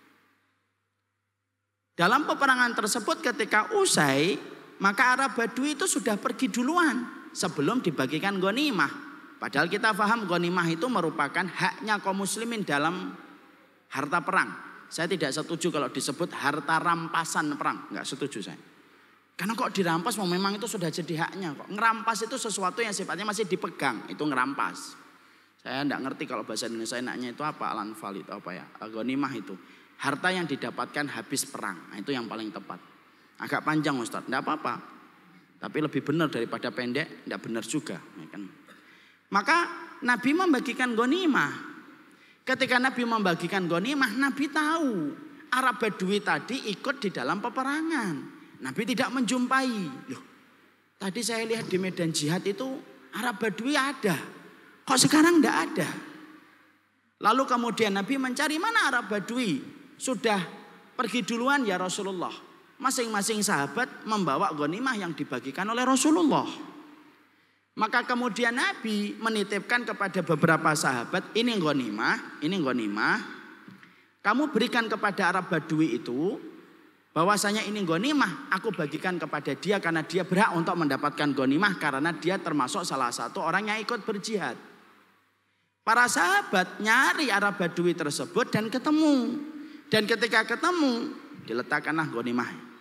Dalam peperangan tersebut ketika usai, maka Arab Badui itu sudah pergi duluan sebelum dibagikan ghanimah. Padahal kita paham ghanimah itu merupakan haknya kaum muslimin dalam harta perang. Saya tidak setuju kalau disebut harta rampasan perang, enggak setuju saya. Karena kok dirampas, memang itu sudah jadi haknya kok. Ngerampas itu sesuatu yang sifatnya masih dipegang, itu ngerampas. Saya tidak ngerti kalau bahasa Indonesia enaknya itu apa, al-anfal itu apa ya, ghanimah itu. Harta yang didapatkan habis perang, nah, itu yang paling tepat. Agak panjang Ustaz, tidak apa-apa. Tapi lebih benar daripada pendek, tidak benar juga. Ya kan? Maka Nabi membagikan ghanimah. Ketika Nabi membagikan ghanimah, Nabi tahu Arab Badui tadi ikut di dalam peperangan. Nabi tidak menjumpai. Loh, tadi saya lihat di medan jihad itu Arab Badui ada. Kok sekarang tidak ada? Lalu kemudian Nabi mencari mana Arab Badui. Sudah pergi duluan ya Rasulullah. masing-masing sahabat membawa ghanimah yang dibagikan oleh Rasulullah. Maka kemudian Nabi menitipkan kepada beberapa sahabat, ini ghanimah, ini ghanimah. Kamu berikan kepada Arab Badui itu, bahwasanya ini ghanimah, aku bagikan kepada dia karena dia berhak untuk mendapatkan ghanimah karena dia termasuk salah satu orang yang ikut berjihad. Para sahabat nyari Arab Badui tersebut dan ketemu. Dan ketika ketemu, diletakkanlah ghanimah.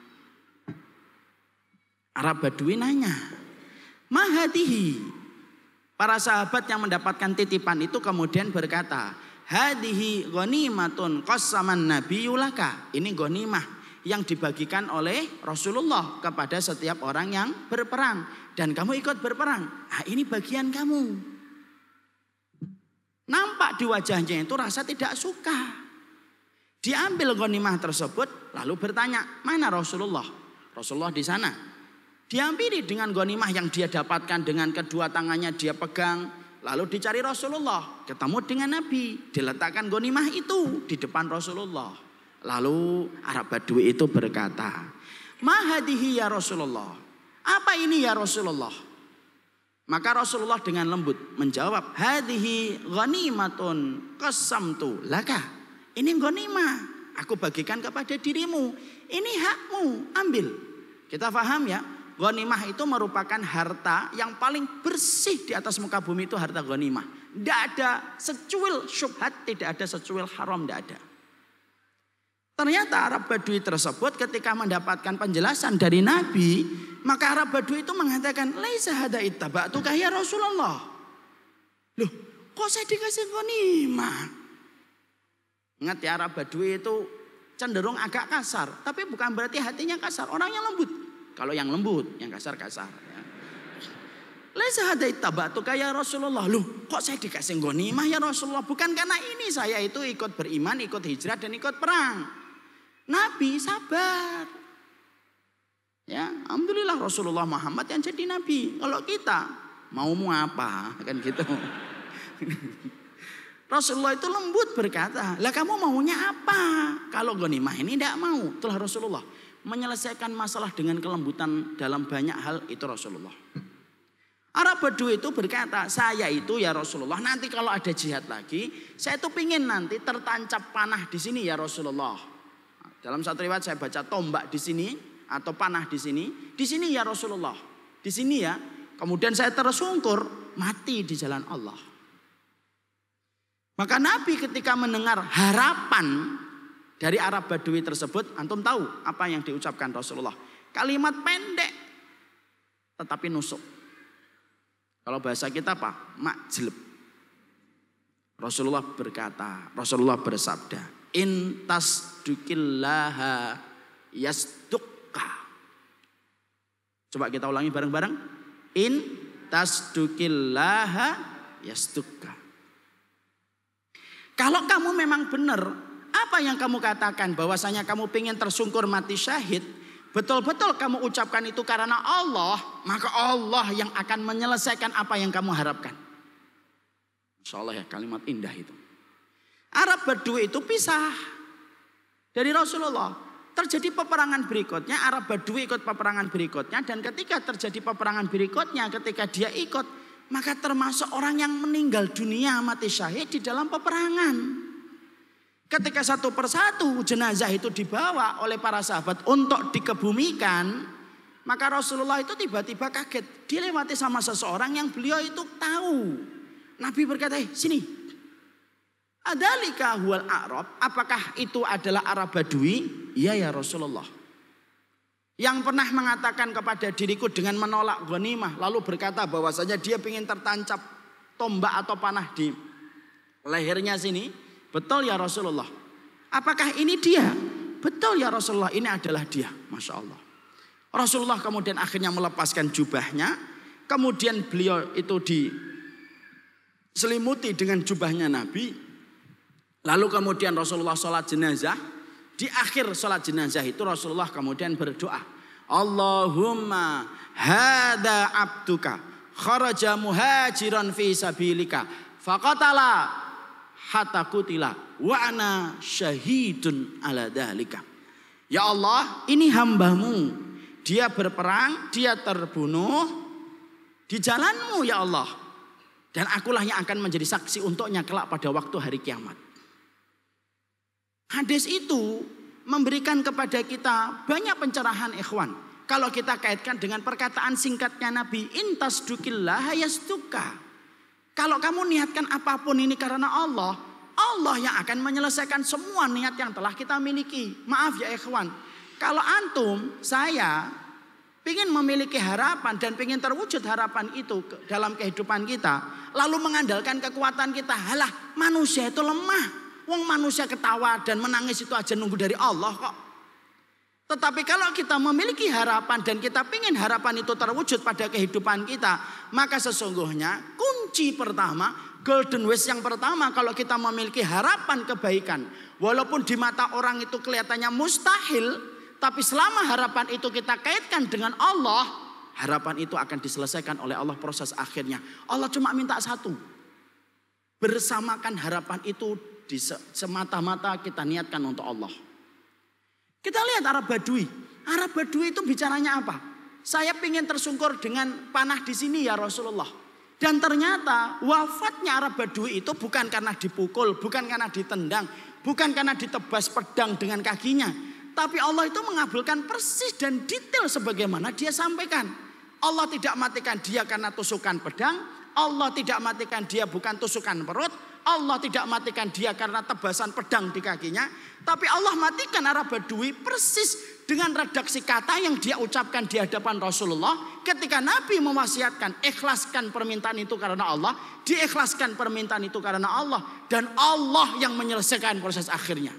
Arab Badui nanya, mahadihi. Para sahabat yang mendapatkan titipan itu kemudian berkata, hadihi ghanimatun qassaman nabiyyu laka. Ini ghanimah yang dibagikan oleh Rasulullah kepada setiap orang yang berperang. Dan kamu ikut berperang. Nah, ini bagian kamu. Nampak di wajahnya itu rasa tidak suka. Diambil ghanimah tersebut lalu bertanya, mana Rasulullah? Rasulullah di sana. Diambil dengan ghanimah yang dia dapatkan dengan kedua tangannya dia pegang. Lalu dicari Rasulullah. Ketemu dengan Nabi. Diletakkan ghanimah itu di depan Rasulullah. Lalu Arab Badui itu berkata, mahadihi ya Rasulullah. Apa ini ya Rasulullah? Maka Rasulullah dengan lembut menjawab, hadihi ghanimatun qasamtu laka. Ini ghanimah. Aku bagikan kepada dirimu. Ini hakmu. Ambil. Kita paham ya. Ghanimah itu merupakan harta yang paling bersih di atas muka bumi, itu harta ghanimah. Tidak ada secuil syubhat, tidak ada secuil haram, tidak ada. Ternyata Arab Badui tersebut ketika mendapatkan penjelasan dari Nabi, maka Arab Badui itu mengatakan, laisa hada ittaba'tuka ya Rasulullah. Loh, kok saya dikasih ghanimah? Ingat ya, Arab Badui itu cenderung agak kasar, tapi bukan berarti hatinya kasar, orangnya lembut. Kalau yang lembut, yang kasar-kasar. Ya. Laisa hada ittaba'tuka ya Rasulullah. Loh, kok saya dikasih ghanimah ya Rasulullah? Bukan karena ini saya itu ikut beriman, ikut hijrah dan ikut perang. Nabi sabar. Ya, alhamdulillah Rasulullah Muhammad yang jadi nabi. Kalau kita mau mau apa? Kan gitu. Rasulullah itu lembut berkata, lah kamu maunya apa? Kalau ghanimah ini tidak mau. Itulah Rasulullah. Menyelesaikan masalah dengan kelembutan dalam banyak hal, itu Rasulullah. Arab Badui itu berkata, saya itu ya Rasulullah, nanti kalau ada jihad lagi, saya itu pingin nanti tertancap panah di sini ya Rasulullah. Dalam satu riwayat saya baca tombak di sini atau panah di sini, di sini ya Rasulullah, di sini ya. Kemudian saya tersungkur mati di jalan Allah. Maka Nabi ketika mendengar harapan dari Arab Badui tersebut, antum tahu apa yang diucapkan Rasulullah? Kalimat pendek tetapi nusuk. Kalau bahasa kita apa? Makjleb. Rasulullah berkata, Rasulullah bersabda, in tasdukillaha yasdukka. Coba kita ulangi bareng-bareng. In tasdukillaha yasdukka. Kalau kamu memang benar, apa yang kamu katakan bahwasanya kamu pengen tersungkur mati syahid, betul-betul kamu ucapkan itu karena Allah, maka Allah yang akan menyelesaikan apa yang kamu harapkan. Insya Allah ya, kalimat indah itu. Arab Badui itu pisah dari Rasulullah. Terjadi peperangan berikutnya, Arab Badui ikut peperangan berikutnya, dan ketika terjadi peperangan berikutnya, ketika dia ikut, maka termasuk orang yang meninggal dunia mati syahid di dalam peperangan. Ketika satu persatu jenazah itu dibawa oleh para sahabat untuk dikebumikan, maka Rasulullah itu tiba-tiba kaget. Dilewati sama seseorang yang beliau itu tahu. Nabi berkata, eh sini. Adalika huwal A'rab, apakah itu adalah Arab Badui? Iya ya Rasulullah. Yang pernah mengatakan kepada diriku dengan menolak ghanimah, lalu berkata bahwasanya dia ingin tertancap tombak atau panah di lehernya sini. Betul ya Rasulullah. Apakah ini dia? Betul ya Rasulullah, ini adalah dia. Masya Allah. Rasulullah kemudian akhirnya melepaskan jubahnya. Kemudian beliau itu diselimuti dengan jubahnya Nabi. Lalu kemudian Rasulullah sholat jenazah. Di akhir sholat jenazah itu Rasulullah kemudian berdoa, Allahumma hada abduka kharaja muhajiran fi sabilika faqatala hatta qutila wa ana syahidun ala dhalika. Ya Allah, ini hambamu, dia berperang, dia terbunuh di jalanmu ya Allah. Dan akulah yang akan menjadi saksi untuknya kelak pada waktu hari kiamat. Hadis itu memberikan kepada kita banyak pencerahan ikhwan. Kalau kita kaitkan dengan perkataan singkatnya Nabi, intas dukillah yastuka. Kalau kamu niatkan apapun ini karena Allah, Allah yang akan menyelesaikan semua niat yang telah kita miliki. Maaf ya ikhwan, kalau antum, saya ingin memiliki harapan dan ingin terwujud harapan itu dalam kehidupan kita, lalu mengandalkan kekuatan kita, halah manusia itu lemah. Wong manusia ketawa dan menangis itu aja nunggu dari Allah kok. Tetapi kalau kita memiliki harapan dan kita ingin harapan itu terwujud pada kehidupan kita, maka sesungguhnya kunci pertama, golden wish yang pertama kalau kita memiliki harapan kebaikan, walaupun di mata orang itu kelihatannya mustahil, tapi selama harapan itu kita kaitkan dengan Allah, harapan itu akan diselesaikan oleh Allah proses akhirnya. Allah cuma minta satu, bersamakan harapan itu di semata-mata kita niatkan untuk Allah. Kita lihat Arab Badui. Arab Badui itu bicaranya apa? Saya ingin tersungkur dengan panah di sini ya Rasulullah. Dan ternyata wafatnya Arab Badui itu bukan karena dipukul, bukan karena ditendang, bukan karena ditebas pedang dengan kakinya. Tapi Allah itu mengabulkan persis dan detail sebagaimana dia sampaikan. Allah tidak matikan dia karena tusukan pedang. Allah tidak matikan dia bukan tusukan perut. Allah tidak matikan dia karena tebasan pedang di kakinya. Tapi Allah matikan Arab Badui persis dengan redaksi kata yang dia ucapkan di hadapan Rasulullah. Ketika Nabi mewasiatkan ikhlaskan permintaan itu karena Allah. Diikhlaskan permintaan itu karena Allah. Dan Allah yang menyelesaikan proses akhirnya.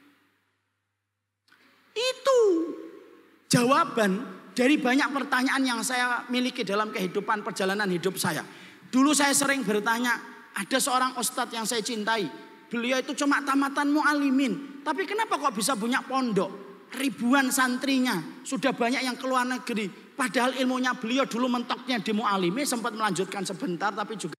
Itu jawaban dari banyak pertanyaan yang saya miliki dalam kehidupan perjalanan hidup saya. Dulu saya sering bertanya, ada seorang ustadz yang saya cintai. Beliau itu cuma tamatan mu'alimin. Tapi kenapa kok bisa punya pondok? Ribuan santrinya. Sudah banyak yang keluar negeri. Padahal ilmunya beliau dulu mentoknya di mu'alimi. Sempat melanjutkan sebentar tapi juga.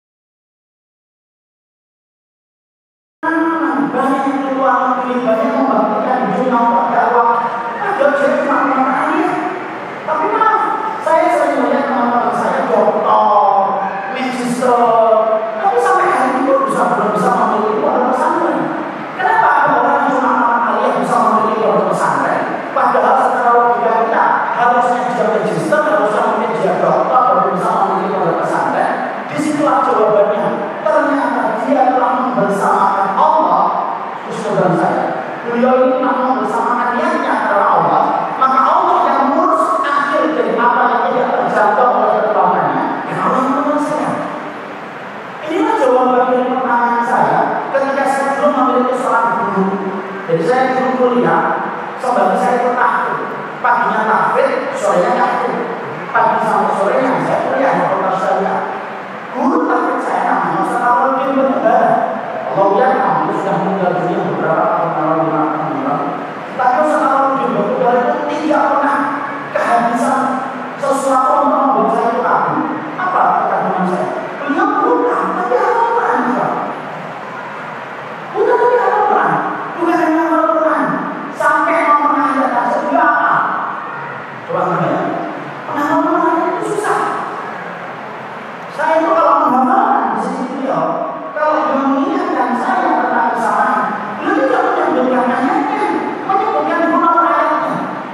Banyak yang keluar negeri. Banyak yang membaktikan dunia dakwah. Padahal saya cuma mu'alim. Tapi maaf. Saya sering melihat teman-teman saya doktor, magister. Tapi sampai hari ini bisa belum bisa memiliki pondok pesantren. Kenapa ada orang yang cuma alim bisa memiliki pondok pesantren? Padahal secara logika kita harusnya dia magister, harusnya mungkin dia doktor baru bisa memiliki pondok pesantren. Disitulah jawabannya. Ternyata dia telah membersamakan Allah. Saudara saya, beliau ini telah membersamakan niatnya karena Allah. Maka Allah yang mengurus akhir dari apa yang tidak terjangkau oleh perbuatannya. Dan Allah yang menyelesaikan. Inilah jawaban dari pertanyaan saya ketika saya belum memiliki seorang guru. Jadi saya belum kuliah, sebagai saya itu tahfidz. Paginya tahfidz, sorenya tahfidz. Pagi sampai sorenya saya kuliah di kota Syariah. Guru tahfidz saya namanya Ustaz Awaludin Bernegara. Allah ya kamu sudah meninggal dunia beberapa tahun lalu, lima tahun lalu. Tapi Ustaz Awaludin Bernegara itu tidak pernah kehabisan sesuatu untuk membuat saya itu kagum. Apa kekaguman saya? Beliau bukan, tapi Al-Quran juga. Bukan tapi Al-Quran. Bukan hanya Al-Quran. Sampai nomor ayat saja dia apa? Coba namanya. Penghafal ayat itu susah. Saya itu kalau menghafalkan di sini beliau, kalau dia mengingatkan saya tentang kesalahan, beliau tidak menyebutkan ayatnya, menyebutkan nomor ayatnya.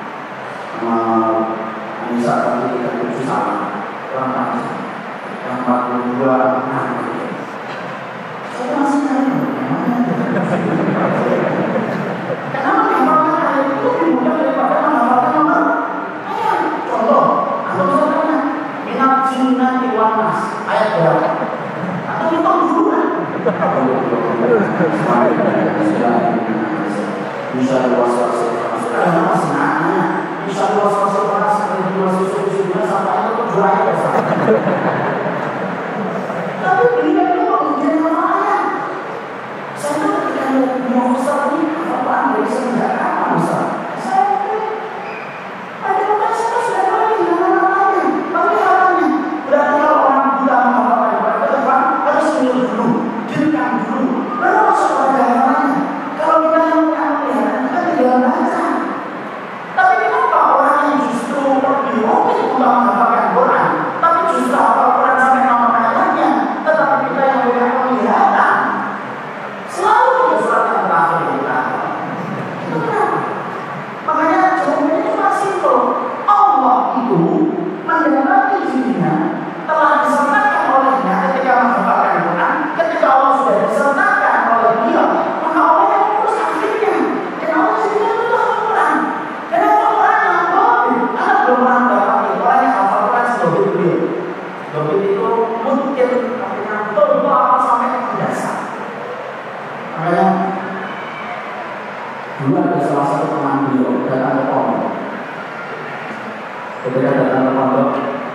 Ini saat ini kita tujuh salah. Kurang panjang. Yang empat puluh dua nah, saya masih tanya kenapa menghafalkan ayat itu lebih mudah daripada menghafalkan nomor ayat. Contoh, atau bisa tanya minat jinnati wan nas ayat berapa? Atau hitung dulu kan? Bisa luas-luas sudah masih nanya bisa luas-luas sampai dua susu-susunya sampai itu dua ayat tapi beliau itu mengujian nama ayat. Saya tuh ketika mau Ustaz ini apa-apaan dari semenjak kapan Ustaz? Saya pikir ada bukan saya sudah tahu dengan nama-namanya. Tapi halannya berarti kalau orang kita menghafalkan kepada Tuhan harus minum dulu, direkam dulu, baru masuk pada halannya. Kalau kita yang punya pilihan kita tidak baca. ketika datang ke pondok,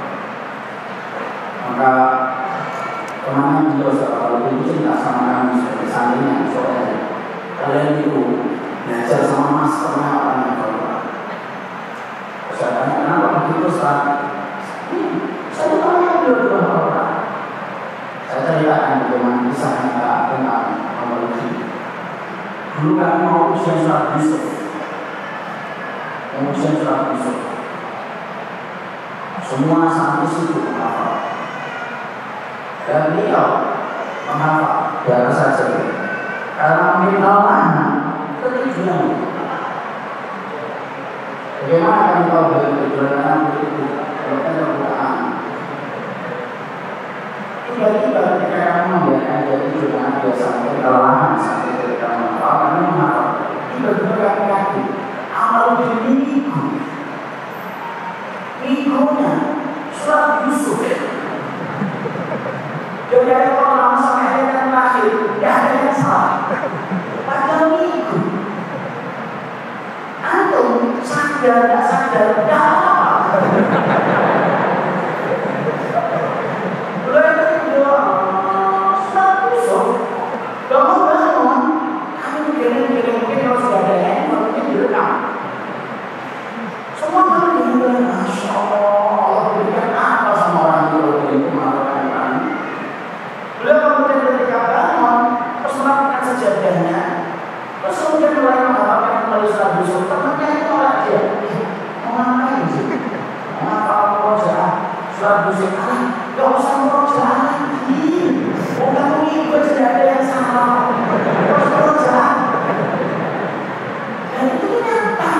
maka kemana beliau kalau itu cinta sama kami sebagai santrinya, soalnya kalian itu belajar sama masternya orang yang berdoa. Saya tanya kenapa begitu Ustaz? Saya tanya beliau berdoa. Saya ceritakan bagaimana kisah kita tentang Al-Quran. Dulu kami mau ujian surat Yusuf, mau ujian surat Yusuf. Semua santri sibuk menghafal. Dan beliau menghafal biasa saja. Karena mungkin Allah ketiduran. Bagaimana kami tahu dari ketiduran itu? Kalau kita Al-Quran, tiba-tiba ketika kamu membiarkan dia tidur dengan dia sampai kelelahan sampai ketika menghafal, kami menghafal. Tiba-tiba kami yakin amal diriku, ikunya surat Yusuf. Jadi dari pertama sampai akhir yang terakhir, tidak ada yang salah. Padahal itu, antum sadar tidak sadar, tidak apa. Mulai dari doa, surat Yusuf, bangun bangun, kami mikir-mikir mungkin kalau sudah ada yang mungkin direkam. Semua kami bilang, Masya Allah, berikan apa sama orang itu itu melakukan kami. Beliau kemudian ketika bangun, terus melakukan sejadahnya, terus kemudian mulai mengharapkan kembali surat Yusuf. Temannya itu nolak dia, mau ngapain sih? Mau ngapal pojaan surat Yusuf? Gak usah pojaan lagi, udah mengikut sejadah yang salah, terus pojaan. Dan itu nyata.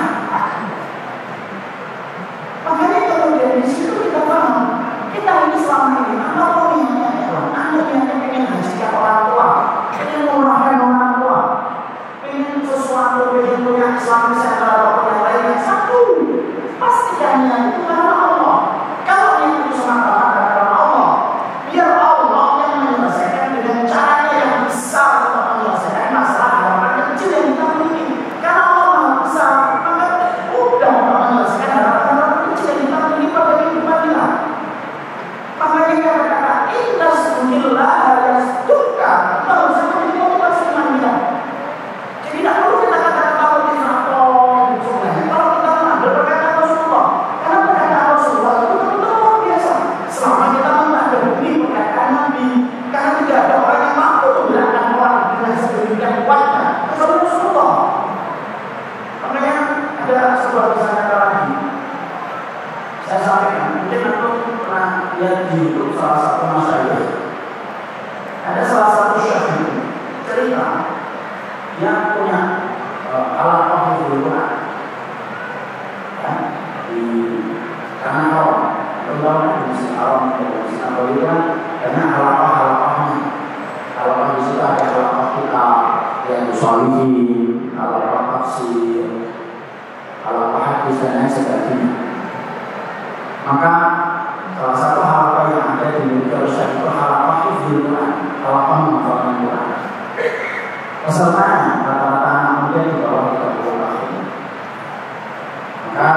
Makanya kemudian di situ kita paham, kita ini selama ini apa yang Anda yang ingin hajikan orang tua, ingin memurahkan orang tua, ingin sesuatu, ingin punya Islam center ataupun yang lainnya, satu, pastikan yang itu karena Allah. Kalau yang itu semata-mata karena Allah, biar Allah yang menyelesaikan dengan caranya yang besar untuk menyelesaikan masalah harapan kecil yang kita miliki. Karena Allah besar, maka mudah untuk menyelesaikan harapan kecil yang kita miliki pada kehidupan kita. Makanya kita berkata, inna sunillah yasduka, kita harus memiliki motivasi iman kita. Jadi tidak perlu kita katakan kalau kita rapor, kalau kita mengambil perkataan Rasulullah, karena perkataan Rasulullah itu betul-betul luar biasa. Selama kita menghadapi perkataan Nabi, karena tidak ada orang yang mampu membedakan orang dengan sedemikian kuatnya kecuali Rasulullah. Makanya ada sebuah kisah nyata lagi. Saya sampaikan, mungkin aku pernah lihat di YouTube salah satu masyarakat. Ada salah satu syekh cerita yang punya alat di Quran, ya, di tanah Arab, terutama di Mesir Arab, di Nabawi kan banyak halaqah-halaqahnya. Halaqah di situ ada halaqah kita yang Shalihin, halaqah tafsir, halaqah hadis dan lain sebagainya. Maka salah satu halaqah yang ada di Indonesia itu halaqah hifdzul Quran, halaqah menghafalkan Quran. Pesertanya rata-rata anak muda di bawah tiga puluh tahun. Maka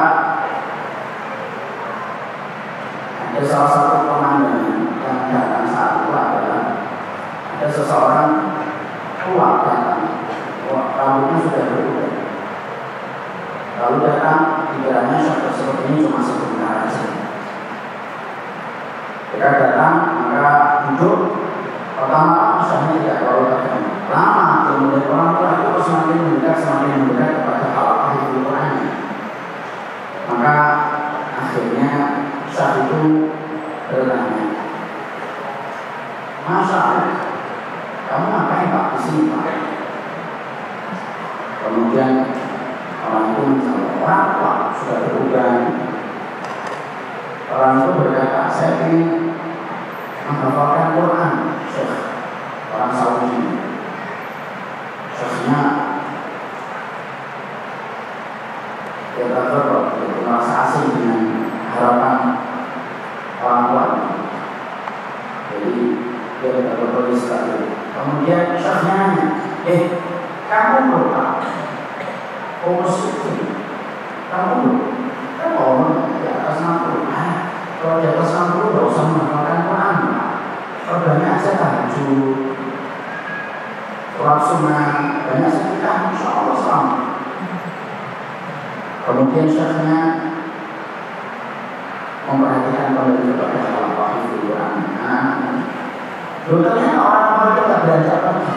ada salah satu komandan yang datang saat itu adalah ada seseorang tua datang, rambutnya sudah berubah. Lalu datang, pikirannya seperti ini cuma sebentar saja. Ketika datang, maka duduk. Pertama, usaha tidak terlalu terkenal. Lama, kemudian orang tua itu semakin mendekat, semakin mendekat kepada halaqah hifdzul Quran. Maka akhirnya saat itu bertanya, Masya Allah, kamu ngapain Pak di sini Pak? Kemudian orang itu menjawab, orang tua sudah berubah. Orang itu berkata, saya ingin menghafalkan Quran. Syekh, orang Saudi. Syekhnya dia terkejut, merasa asing dengan harapan orang tua. Jadi dia tidak berpolis sekali. Kemudian syekhnya nanya, eh kamu berapa? Umur sekian? Kamu berapa? Kamu di atas enam puluh. Kalau di atas enam puluh nggak usah menghafalkan Quran. Banyak aja tahajud, sholat sunnah, banyak sedekah, insya Allah selamat. Kemudian syaratnya memperhatikan kembali kepada hal-hal itu Quran. Dokternya orang tua itu nggak belajar lagi.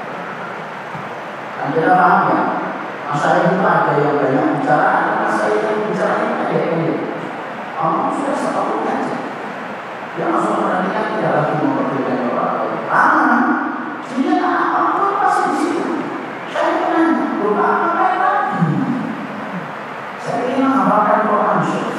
Anda paham ya? Masa itu ada yang banyak bicara, masa yang bicaranya kayak ini. Oh, sudah satu aja. Dia langsung perhatikan tidak lagi memperhatikan orang lain. Ah, sehingga apa-apa pasti di situ. Saya pernah berdoa apa lagi? Saya ingin menghafalkan Quran.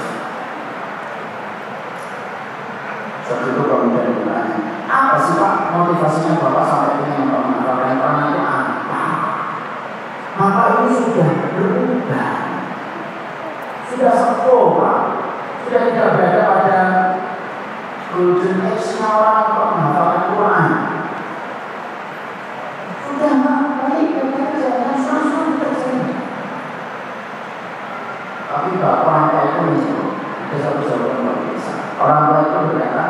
Seperti itu kemudian bertanya, apa sih Pak motivasinya Bapak sampai ingin menghafalkan Quran itu apa? Bapak ini sudah berubah, sudah sekolah, sudah tidak berada pada golden age-nya orang menghafalkan Quran. Sudah baik, bekerja, dan sudah bekerja. Tapi Bapak orang tua itu misal, ada satu jawaban luar biasa. Orang tua itu berkata,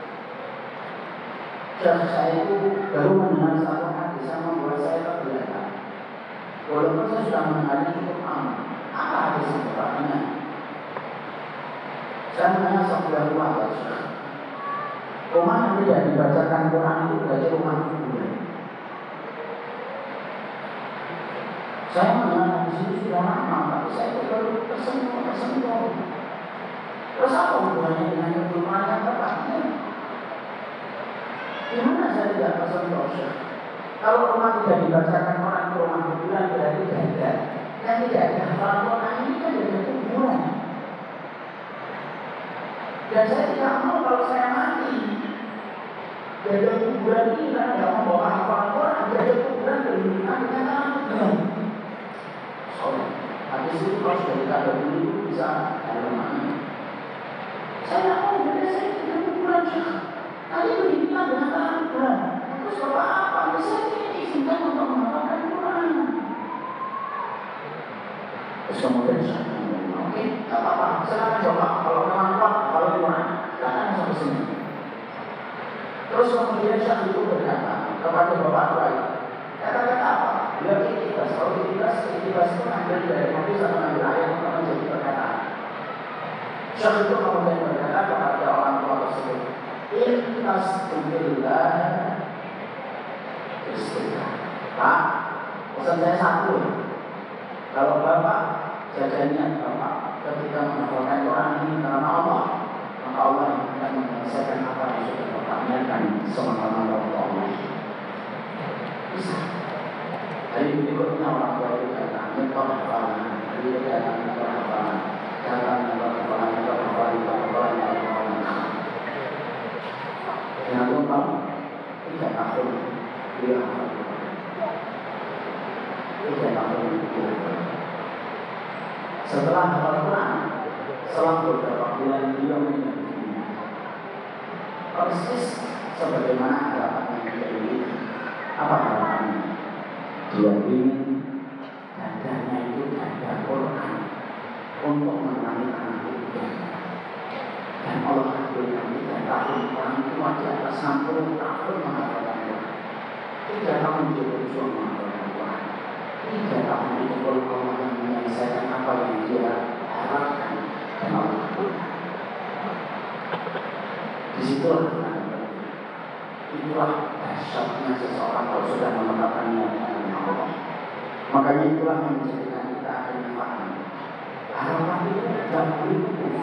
dan saya itu baru mendengar satu hadis yang membuat saya terbelah. Walaupun saya sudah mendengarnya cukup lama. Apa hadis itu artinya? Saya mendengar sebuah keluarga. Rumah yang tidak dibacakan Quran itu berarti rumah kuburan. Saya mendengar hadis itu sudah lama, tapi saya itu baru tersentuh, tersentuh. Terus apa hubungannya dengan kehidupan yang tepatnya? Gimana saya tidak tersentuh? Kalau rumah tidak dibacakan Quran, rumah kuburan berarti gagal. Yang tidak dihafal Quran ini kan jadi kuburan. Dan saya tidak mau kalau saya mati. Gagal kuburan ini kan tidak membawa hafal Quran, gagal kuburan berhubungan dengan tangan kuburan. Sorry, habis itu kalau sudah dikata dulu bisa ada rumahnya. Saya tidak mau jadi saya tidak kuburan. Tadi berhubungan dengan tangan kuburan. Terus bapak apa? Saya tidak izinkan untuk menghafalkan Quran. Terus kemudian saya bilang, oke, tak apa-apa, silakan coba. Kalau memang kuat, kalau Quran, silakan sampai sini. Terus kemudian saya itu berkata kepada bapak tua itu, kata-kata apa? Dia ikhlas. Kalau ikhlas, ikhlas itu ambil dari hadis atau ambil ayat untuk menjadi perkataan. Saya itu kemudian berkata kepada orang tua tersebut, ikhlas billah. Istilah. Pak, pesan saya satu. Kalau Bapak jaga niat Bapak ketika menghafalkan Quran ini karena Allah, maka Allah yang akan menyelesaikan apa yang sudah Bapak niatkan semata-mata untuk Allah. Bisa. Dari berikutnya orang tua itu datang, nyetor hafalan, dia datang nyetor hafalan, datang nyetor hafalan, nyetor hafalan, nyetor hafalan, nyetor hafalan. Dengan total tiga tahun. Dia tidak tahu. Setelah hafal Quran, selang beberapa bulan dia meninggal dunia. Persis sebagaimana harapan yang dia miliki. Apa harapannya? Dia ingin dadanya itu dada Quran untuk menemani anak itu. Dan Allah kabulkan tiga tahun orang tua di atas enam puluh tahun menghafalkan Quran. Tiga tahun dia berjuang menghafalkan Quran. Tiga tahun itu Allah yang menyelesaikan apa yang dia harapkan dan Allah kabulkan. Disitulah itulah dahsyatnya seseorang kalau sudah menetapkan niatnya dengan Allah. Makanya itulah yang menjadikan kita akhirnya paham. Harapan itu tidak boleh putus.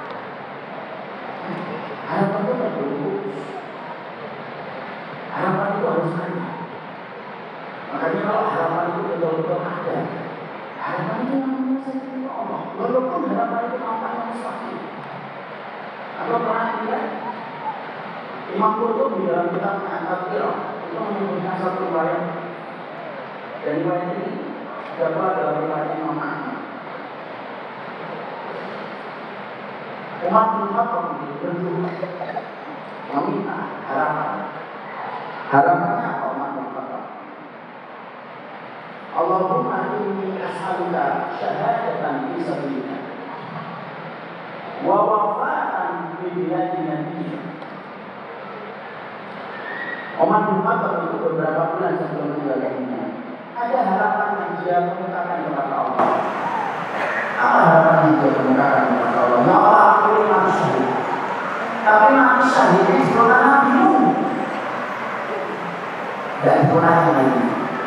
Harapan itu tidak boleh putus. Harapan itu harus ada. Makanya kalau harapan itu betul-betul ada, harapan itu yang menyelesaikan Allah. Walaupun harapan itu tampaknya mustahil. Kalau pernah lihat Imam Qurtubi dalam kitabnya Al-Qira'ah itu menyebutkan satu riwayat. Dan riwayat ini terdapat dalam riwayat Imam Ahmad. Umar bin Khattab berdoa meminta harapan. Harapannya apa Umar bin Khattab? Allahumma inni as'aluka syahadatan fi sabilillah wa wafatan fi bibiladi Nabi. Umar bin Khattab itu beberapa bulan sebelum meninggal dunia, ada harapan yang dia kemukakan kepada Allah. Apa harapan yang dia kemukakan kepada Allah? Ya Allah, aku ini mati syahid. Tapi mati syahid ini sekolah Nabi-Mu. Dan sekolah yang lainnya.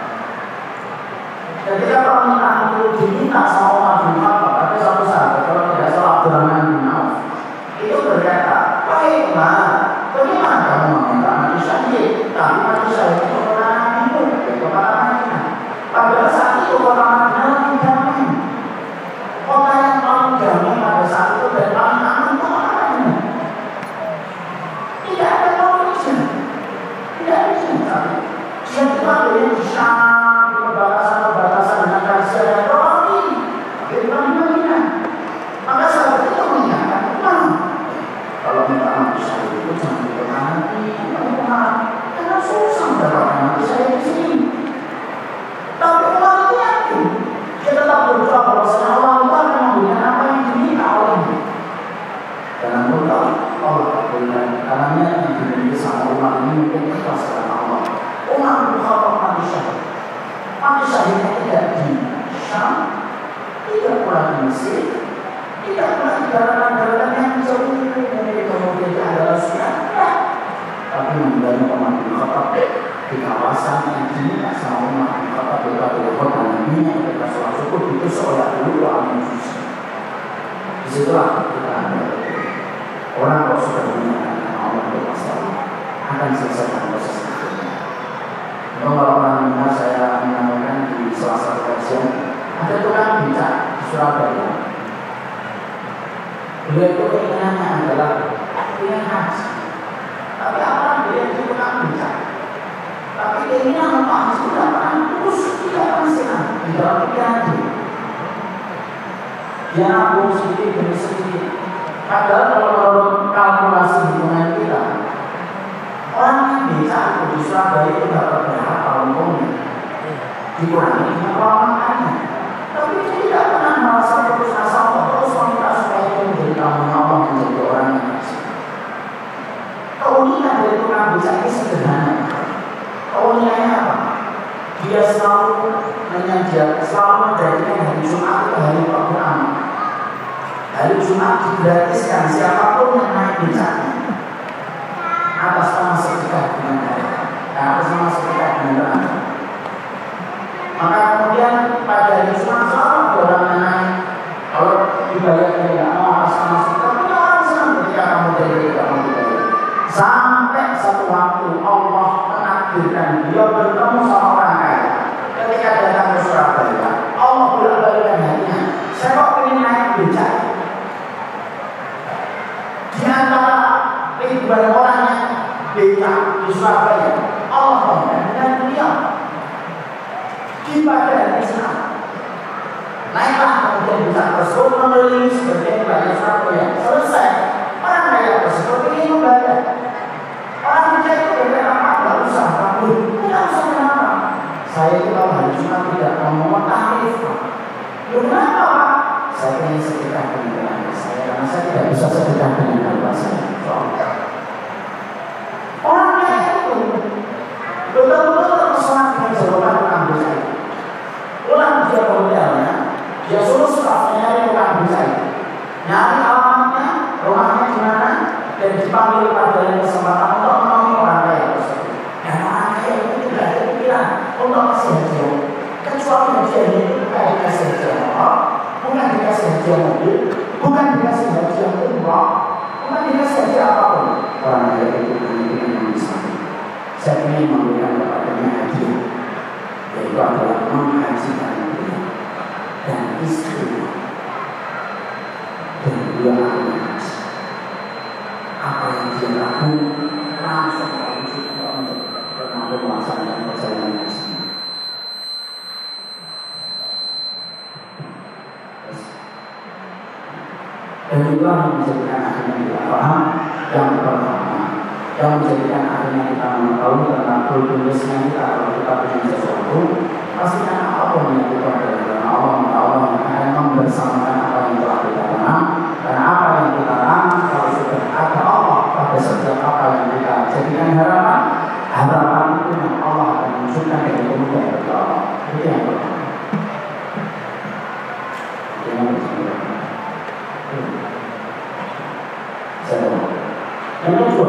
Ketika permintaan itu diminta sama Umar bin Khattab, ada satu sahabat, kalau tidak salah Abdurrahman bin Auf, itu berkata, wahai Umar, bagaimana kamu meminta mati syahid? Tapi mati syahid itu kota Nabi-Mu, kota Madinah. Pada saat itu kota Madinah lebih damai. Kota yang paling damai pada saat itu dan paling aman itu kota Madinah. Tidak ada konflik, tidak ada cinta. Dia itu ada yang di Syam, di perbatasan-perbatasan dengan Persia dan Romawi, di Madinah. Maka sahabat itu mengingatkan, Umar, kalau minta mati syahid itu jangan di kota Nabi, Umar, karena susah mendapatkan mati syahid di sini. Tapi Umar itu yakin, dia tetap berdoa bahwasanya Allah itu akan memberikan apa yang diminta olehnya. Dan Allah Allah kabulkan, karena yang dimiliki sama Umar ini mungkin ikhlas karena Allah. Umar bin Khattab mati syahid. Mati syahidnya tidak di Syam, tidak pula di Mesir, tidak pula di daratan-daratan yang jauh dari kemudian di Andalusia. Tapi meninggalnya Umar bin Khattab di kawasan yang diminta sama Umar bin Khattab di kota Nabi-Nya ketika sholat subuh itu sholat dulu amin suci. Disitulah kita ambil orang kalau sudah menyatakan Allah itu masalah akan selesaikan proses akhirnya. Kalau orang mendengar saya menyampaikan di salah satu kajian, ada tukang becak di Surabaya. Beliau itu keinginannya adalah ingin haji. Tapi apa dia itu tukang becak? Tapi keinginan untuk haji itu tidak pernah terus tidak pernah senang di dalam pikiran dia. Dia nabung sedikit demi sedikit. Padahal kalau menurut kalkulasi hitungan kita, orang yang becak di Surabaya itu dapat berapa untungnya? Dikurangi dengan uang makannya. Tapi dia tidak pernah merasa putus asa untuk terus meminta supaya itu menjadi tanggung jawab menjadi orang yang bersih. Keunikan dari tukang becak ini sederhana. Keunikannya apa? Dia selalu menyajikan, selalu menjadikan hari Jumat itu hari Quran. Hari Jumat digratiskan siapapun yang naik becaknya atas nama sedekah dengan mereka, atas nama sedekah dengan mereka. Maka kemudian pada hari Jumat selalu orang yang naik, kalau dibayar dia tidak mau atas nama sedekah, tapi orang senang ketika kamu jadi tidak mau dibayar. Sampai satu waktu Allah menakdirkan dia bertemu sama orang kaya. Ketika datang ke Surabaya, Allah bolak-balikan hatinya. Saya kok ingin naik becak. Di antara ribuan orang yang becak di Surabaya, Allah menggantikan beliau di pada hari Jumat. Naiklah kemudian bisa tersebut mengelilingi sebagian wilayah Surabaya. Selesai, orang kaya tersebut ingin membayar. Orang becak itu berkata, tidak usah, tidak usah kenapa? Saya itu kalau hari Jumat tidak mau ngomong tahrif. Kenapa Pak? Saya ingin sedekah dengan harta saya, karena saya tidak bisa sedekah dengan harta saya. Orang kaya itu betul-betul terpesona dengan jawaban tukang becak itu. Pulang dia ke hotelnya, dia suruh stafnya nyari tukang becak itu, nyari alamatnya, rumahnya di mana, dan dipanggil pada kesempatan untuk menemui orang kaya tersebut. Dan orang kaya itu tidak ada pikiran untuk kasih hadiah, kecuali hadiah itu bukan dikasih hadiah motor, bukan dikasih hadiah mobil, bukan dikasih hadiah umroh, bukan dikasih hadiah apapun. Orang kaya itu dengan yang bisa. Saya ingin memberikan kepadanya hadiah, yaitu adalah menghajikan dia dan istrinya dan dua anak. Apa yang dia lakukan langsung menuju untuk untuk melaksanakan perjalanan haji. Dan itulah yang menjadikan akhirnya kita paham yang pertama, yang menjadikan akhirnya kita mengetahui tentang kulturnya kita kalau kita punya sesuatu, pastikan apapun yang kita adalah karena Allah Allah akan membersamakan apa yang telah kita tanam, karena apa yang kita tanam kalau sudah ada Yang kedua,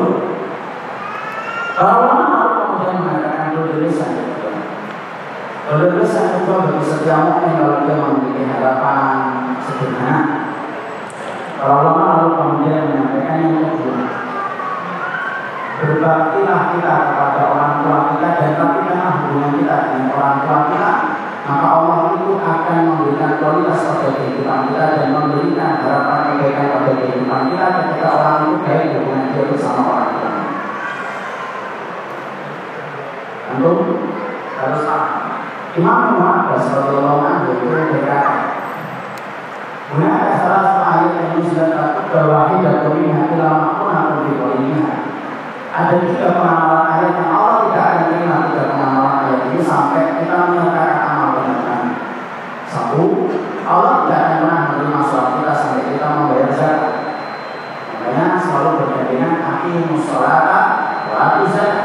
kalau ulama kemudian mengatakan dulu lisan, dulu lisan itu bagi setiap mukmin kalau dia memiliki harapan sederhana. Para ulama lalu kemudian menyampaikan yang kedua, berbaktilah kita kepada orang tua kita dan rapikanlah hubungan kita dengan orang tua kita, maka Allah itu akan memberikan kualitas pada kehidupan kita dan memberikan harapan kebaikan pada kehidupan kita ketika orang itu baik hubungan dia bersama orang tua. Untuk harus paham. Imam Muhammad radhiyallahu anhu itu berkata, "Gunakan salah satu ayat yang sudah takut bahwa hidup dunia adalah makna untuk dunia." Ada tiga penamalan ayat yang Allah tidak akan terima tiga penamalan ayat ini sampai kita menyelesaikan amal benar. Satu, Allah tidak akan pernah menerima sholat kita sampai kita membayar zakat. Makanya selalu bergandengan aqimus sholata wa atuz zakat.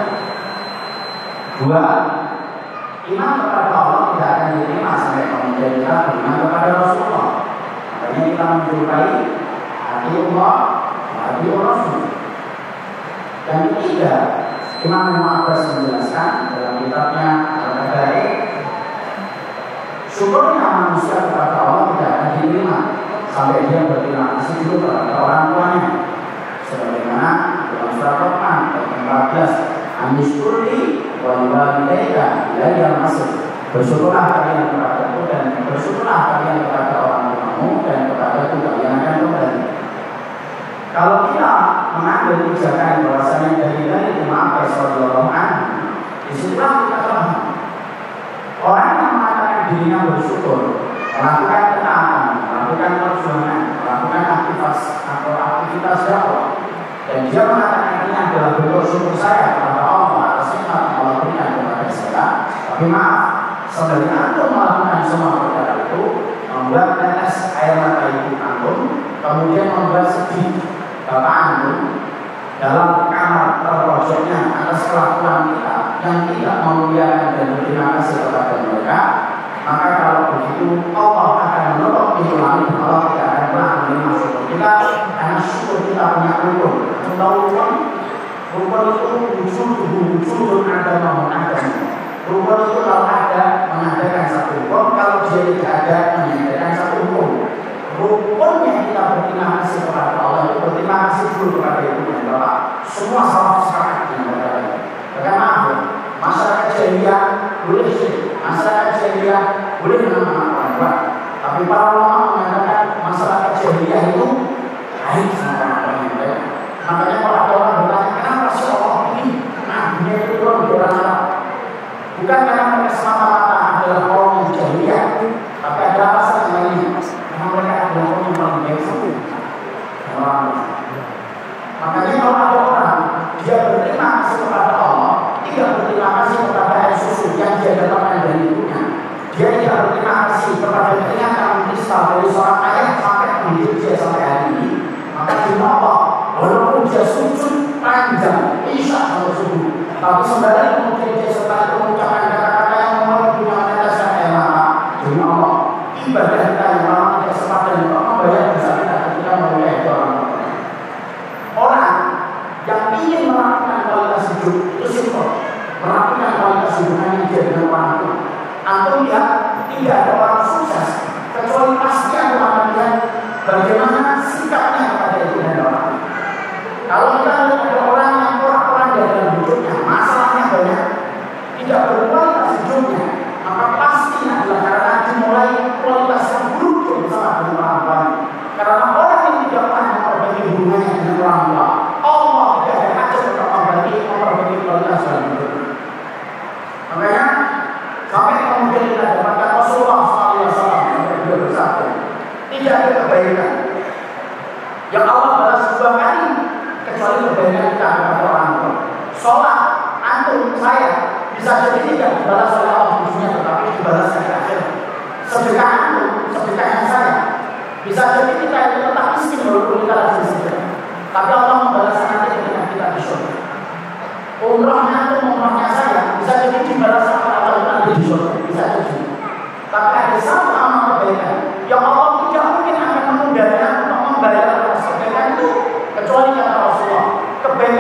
Dua, iman kepada Allah tidak akan diterima sampai kemudian kita beriman kepada Rasulullah. Makanya kita menjumpai hati Allah, hati Rasul. Dan ketiga, Imam Muhammad menjelaskan dalam kitabnya Al-Qabair, syukurnya manusia kepada Allah tidak akan diterima sampai dia berterima kasih dulu kepada orang tuanya. Sebagaimana dalam surat Rahman ayat empat belas, "Anishkurli wa liwalidayka ilayya al-masir." Bersyukurlah kalian kepadaku dan bersyukurlah kalian kepada orang tuamu dan kepadaku kalian akan kembali. Kalau kita mengambil kebijakan bahwasanya dari dari Imam Radhiyallahu anhu, disitulah kita paham orang yang mengatakan dirinya bersyukur, melakukan ketaatan, melakukan perjuangan, melakukan aktivitas atau aktivitas dakwah, dan dia mengatakan ini adalah bentuk syukur saya kepada Allah atas nikmat yang Allah berikan kepada saya. Tapi maaf, sebenarnya antum melakukan semua perkara itu, membuat tetes air mata ibu antum, kemudian membuat sedih bapak antum dalam kamar terpojoknya atas kelakuan kita yang tidak memuliakan dan berterima kasih kepada mereka, maka kalau begitu Allah akan menutup pintu langit. Allah tidak akan pernah menerima syukur kita karena syukur kita punya rukun. Tahu rukun? Rukun itu wujud wujud ada mau ada. Rukun itu kalau ada mengadakan satu rukun, kalau dia tidak ada mengadakan satu rukun. Rukunnya kita berterima kasih kepada Allah itu berterima kasih dulu kepada ibu dan bapak. Semua salah sepakat dengan mereka. Bahkan maaf, masyarakat jahiliyah boleh sih, masyarakat jahiliyah boleh mengenal orang tua. Tapi para ulama mengatakan masyarakat jahiliyah itu baik sama orang tua. Makanya kalau ada orang bertanya, kenapa sih Allah ini? Nah, dunia itu turun di orang Arab. Bukan karena mereka semata-mata adalah kaum yang jahiliyah, tapi ada alasan lainnya. Mereka adalah orang yang paling baik satu orang. Makanya kalau ada orang dia berterima kasih kepada Allah, tidak berterima kasih kepada air susu yang dia dapatkan dari ibunya, dia tidak berterima kasih kepada peringatan kristal dari seorang ayah sampai mendidik dia sampai hari ini, maka demi Allah, walaupun dia sujud panjang isya sampai subuh, tapi sembari kemudian dia setelah itu mengucapkan kata-kata yang membuat dunia meneteskan air mata, demi Allah, ibadah kita yang lama tidak sempat dan membayar dosa kita ketika memulai itu orang. Orang yang ingin melakukan kualitas hidup itu simpel, melakukan kualitas hubungan yang dia dengan orang tua. Antum lihat tidak ada orang sukses kecuali pasti ada akan lihat bagaimana sikapnya kepada ibu dan orang. Kalau kita lihat ada orang yang kurang-kurang dalam hidupnya, masalahnya banyak, tidak berkualitas hidupnya, maka pasti adalah karena dimulai kualitas yang buruk bersama dengan orang tua. Karena orang yang tidak pernah memperbaiki hubungannya dengan orang tua, Allah tidak ada hajat untuk memperbaiki memperbaiki kualitas dalam hidup. Makanya sampai kemudian kita dapatkan Rasulullah shallallahu alaihi wasallam yang beliau bersabda, tidak ada kebaikan yang Allah balas dua kali kecuali kebaikan kita kepada orang tua. Sholat antum saya bisa jadi tidak dibalas oleh Allah di dunia, tetapi dibalas di akhirat. Sedekah antum, sedekahnya saya bisa jadi kita itu tetap miskin walaupun kita lagi sedekah, tapi Allah membalas nanti ketika kita di surga. Umrahnya antum, umrahnya saya bisa jadi dibalas oleh Allah nanti di surga, bisa jadi. Tapi ada satu amal kebaikan yang Allah tidak mungkin akan memudahnya untuk membayar atas kebaikan itu kecuali kata Rasulullah, kebaikan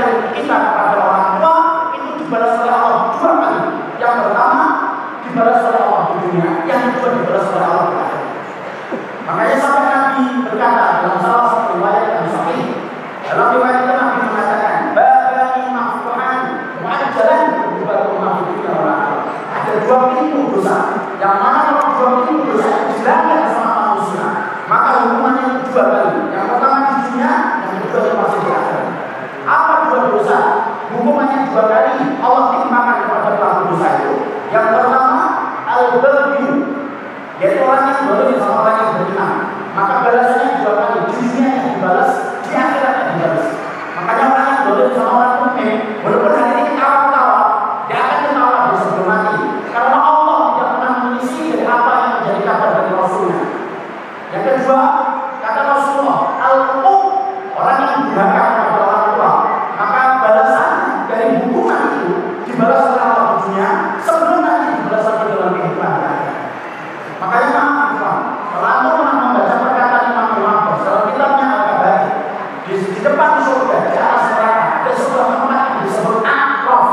berkata dalam salah satu riwayat yang sahih, dalam riwayat itu Nabi mengatakan, babani maftuhan mu'ajjalan berubah mafidunya orang. Ada dua pintu dosa, yang mana kalau dua pintu dosa itu dilanggar sama manusia, maka hukumannya itu dua kali. Yang pertama di dunia, yang kedua itu masih di akhirat. Apa dua dosa? Hukumannya dua kali. Allah timpakan kepada pelaku dosa itu. Yang pertama al-baghy, yaitu orang yang boleh sama orang yang beriman, maka balasannya dua kali. Di dunia yang dibalas, di akhirat yang dibalas. Makanya orang yang boleh sama orang mukmin, walaupun hari ini ketawa-ketawa, dia akan ketawa di sebelum mati. Karena Allah tidak pernah mengisi dari apa yang menjadi kabar dari Rasulnya. Yang kedua, kata Rasulullah, al-uq, orang yang durhaka kepada orang tua, maka balasan dari hukuman itu dibalas oleh Allah di dunia sebelum nanti dibalas lagi dalam kehidupan. Makanya maaf, kalau aku pernah membaca perkataan Imam Imam dalam kitabnya Al-Kabair, di, di depan surga, di atas neraka ada sebuah tempat yang disebut Aqraf,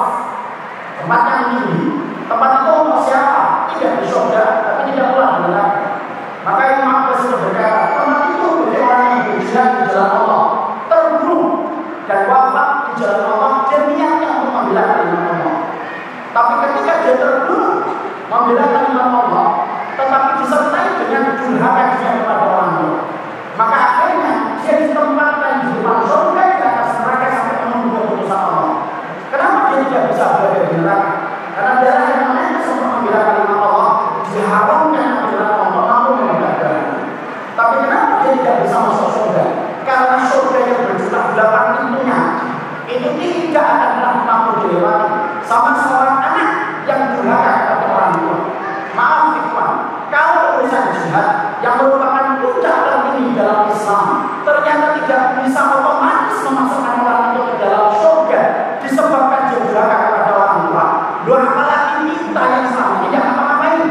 tempat yang tinggi. Tempat itu untuk siapa? Tidak di surga, tapi tidak pula di neraka. Maka Imam Abbas berkata, tempat itu bagi orang yang berjihad di jalan Allah, terbunuh dan wafat di jalan Allah, dia niatnya untuk membela kalimat Allah. Tapi ketika dia terbunuh membela kalimat Allah, tetapi disertai dengan durhaka dia kepada orang tua, maka akhirnya dia ditempatkan di depan surga di atas neraka sampai menunggu keputusan Allah. Kenapa dia tidak bisa berada di neraka? Karena darah yang menetes untuk membela kalimat Allah diharamkan membela Allah mampu membela darahnya. Tapi kenapa dia tidak bisa masuk surga? Karena surga yang berjuta delapan pintunya itu tidak akan pernah mampu dilewati sama seorang anak yang durhaka kepada orang tua. Maaf ikhwan, kalau urusan jihad yang merupakan puncak tertinggi dalam Islam ternyata tidak bisa otomatis memasukkan orang itu ke dalam surga disebabkan dia durhaka kepada orang tua. Luar apalagi kita yang selama ini tidak apa-apain.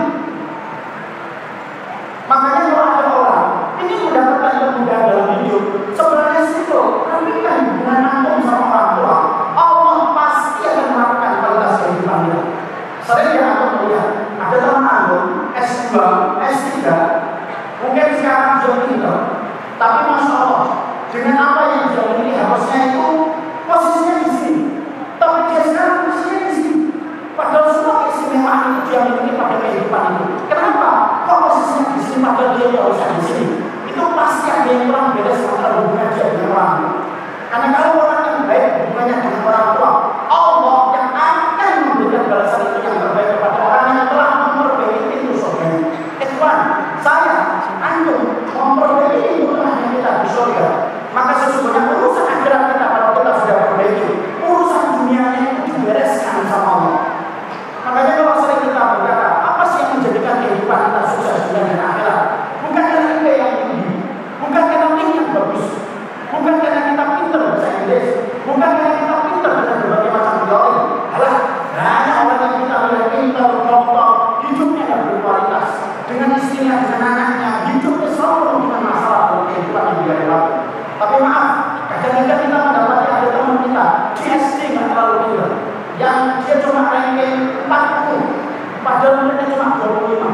Makanya kalau ada orang ini mendapatkan kemudahan dalam hidup, sebenarnya situ rapikan hubungan antum sama orang tua, Allah pasti akan melakukan kualitas kehidupan dia. Sering ya aku melihat ada teman antum S dua, S tiga, mungkin sekarang sudah pintar, tapi masya Allah dengan apa yang dia miliki harusnya itu posisinya di sini, tapi dia sekarang posisinya di sini. Padahal semua keistimewaan itu dia miliki pada kehidupan itu. Kenapa? Kok posisinya di sini padahal dia harusnya di sini? Itu pasti ada yang kurang beda antara hubungan dia dengan orang tua. Karena kalau orang yang baik hubungannya dengan orang tua, Allah yang akan memberikan balasan itu yang terbaik kepada orang yang telah memperbaiki itu surganya. Ikhwan, saya, antum memperbaiki itu hanya kita di surga. Maka sesungguhnya urusan akhirat kita kalau kita sudah perbaiki, urusan dunianya itu dibereskan sama Allah. Makanya kalau sering kita berkata, apa sih yang menjadikan kehidupan kita sukses dunia dan akhirat? Bukan karena kita yang tinggi, bukan karena link yang bagus, bukan karena kita pintar bahasa Inggris, bukan karena kita pintar dengan berbagai macam teori. Alah, hanya orang yang kita lihat pintar, dokter, hidupnya yang berkualitas, dengan istrinya, dengan anaknya, hidupnya selalu dengan masalah dalam kehidupan yang dia lewati. Tapi maaf, kadang-kadang kita mendapati ada teman kita di S D nggak terlalu pintar, yang dia cuma ranking empat puluh, padahal mereka cuma dua puluh lima.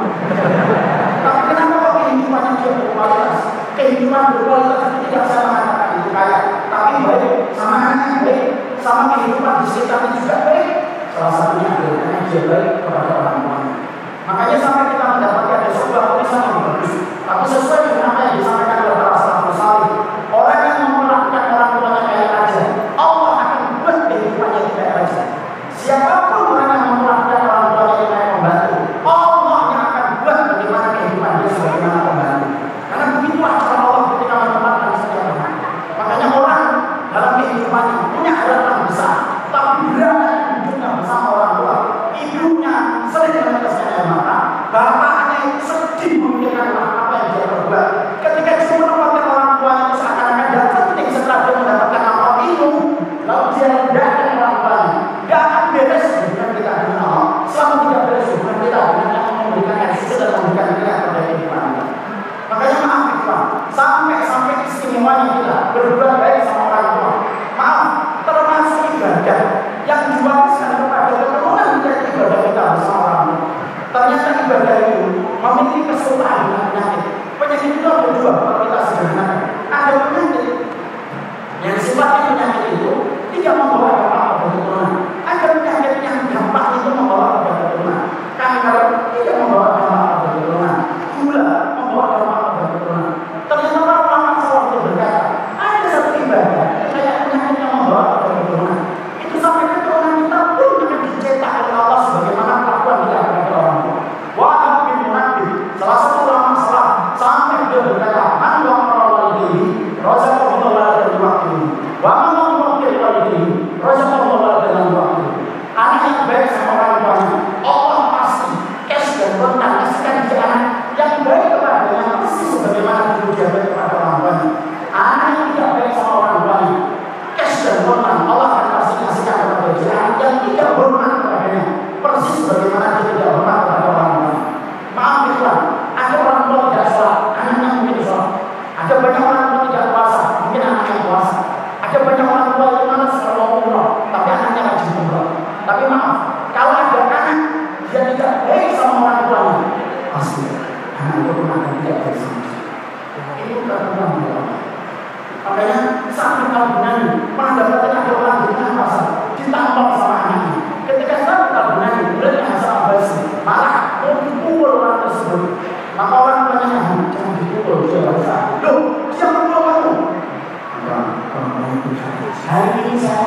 Tapi kenapa kok kehidupannya dia berkualitas? Kehidupan berkualitas itu tidak saya mengatakan itu kaya, tapi baik, sama anaknya baik, sama kehidupan di sekitarnya juga baik. Salah satunya adalah karena dia baik kepada orang tuanya. Makanya sampai kita mendapati ada sebuah tulisan yang bagus, tapi sesuai dengan apa yang disampaikan oleh para salafus salih. Orang yang memperlakukan orang tuanya kayak raja, Allah akan buat kehidupannya kayak raja. Siapapun orang yang memperlakukan orang tuanya kayak pembantu, Allah yang akan buat bagaimana kehidupan dia sebagaimana pembantu. Karena begitulah cara Allah ketika menempatkan setiap orang. Makanya orang dalam kehidupannya punya harapan besar, tapi berat hidupnya bersama orang tua. Ibunya sering meneteskan air mata, bapaknya sedih memikirkan apa yang dia perbuat. Ketika dia menempatkan orang tuanya itu seakan-akan tidak penting setelah dia mendapatkan apa itu, lalu dia rendahkan orang tuanya. Tidak akan beres hubungan kita dengan Allah selama tidak beres hubungan kita dengan yang memberikan yang suci dan memberikan kita kepada kehidupan kita. Makanya maaf kita sampai-sampai istimewanya kita berbuat baik sama orang tua. Maaf, termasuk ibadah yang diwariskan kepada keturunan kita ibadah kita bersama orang tua. Ternyata ibadah itu memiliki kesulitan dengan penyakit. Penyakit itu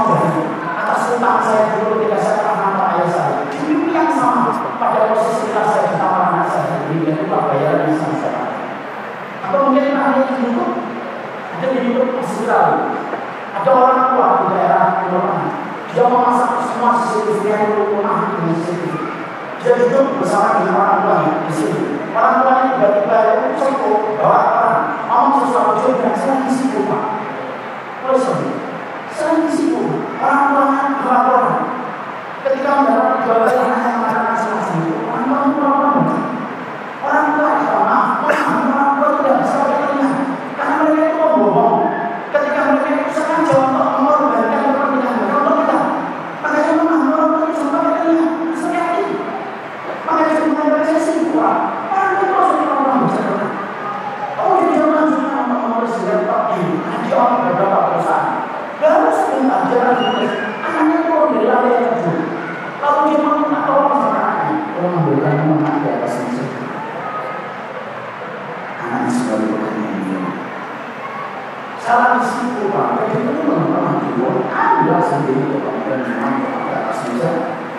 dari atas utang saya dulu ketika saya pernah nama ayah saya. Di mimpi yang sama pada posisi ketika saya ditawar anak saya sendiri dan lupa bayaran yang sama saya. Atau mungkin ada yang hidup, ada yang hidup masih tahu. Ada orang tua di daerah rumah, dia memasang semua C C T V yang di rumah dengan C C T V. Dia duduk bersama dengan orang tuanya di sini. Orang tuanya tiba-tiba itu cukup bawa orang, mau sesuatu dia bilang saya di situ pak. Oh sorry, saya di situ. Orang tuanya berlaporan. Ketika mendapat dua kali anak yang mengatakan masing-masing itu, orang tuanya berlaporan. Orang tua ya maaf, orang tua tidak bisa bertanya karena mereka itu membohong. Ketika mereka itu sengaja untuk mengorbankan kepentingan mereka untuk kita, makanya memang orang tua itu sampai bertanya sekali. Makanya sebenarnya saya sih kurang. Orang tua itu harus orang bisa bertanya. Oh di zaman sudah mengurus laptop ini, ada orang beberapa perusahaan. Baru sebentar dia lagi anaknya itu membela dia kerja. Lalu dia meminta tolong sama anaknya, tolong memberikan manfaat di atas meja. Anaknya sudah bertanya dia. Salah di situ pak, jadi itu memang dibuat anda sendiri kepada memang kepada atas meja.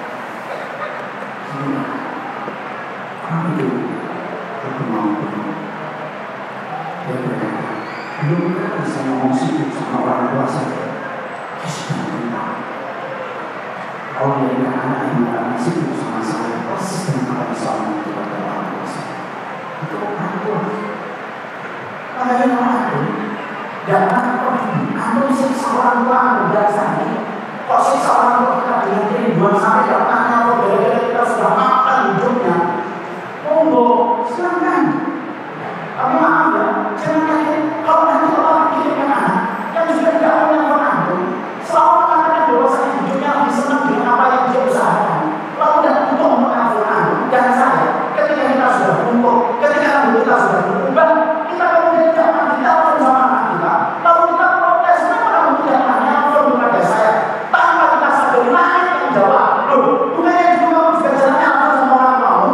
Kami itu aku mau dia berkata, belum kan bisa ngomong sibuk sama orang tua saya. Dia sudah mengenal. Kalau dia dengan anak yang akan sibuk sama saya, persis dengan apa yang saya ngomong kepada orang tua saya. Itu orang tua. Makanya orang tua dan apa antum siksa orang tua dan saya kok siksa orang tua kita dengan kerinduan sampai datangnya atau gara-gara kita sudah makan hidupnya monggo silahkan tapi maaf ya jangan yakin kalau nanti orang kirimkan anak yang juga tidak punya penanggung selalu mengatakan bahwa saya hidupnya lebih senang dengan apa yang dia usahakan lalu dan untuk mengatur anak dan saya ketika kita sudah kumpul ketika kita sudah berubah kita kemudian tidak pernah ditelepon sama anak kita lalu kita protes kenapa kamu tidak pernah nelfon kepada saya tanpa kita sadari lain yang jawab loh bukannya juga kamu juga jalan nelfon sama orang kamu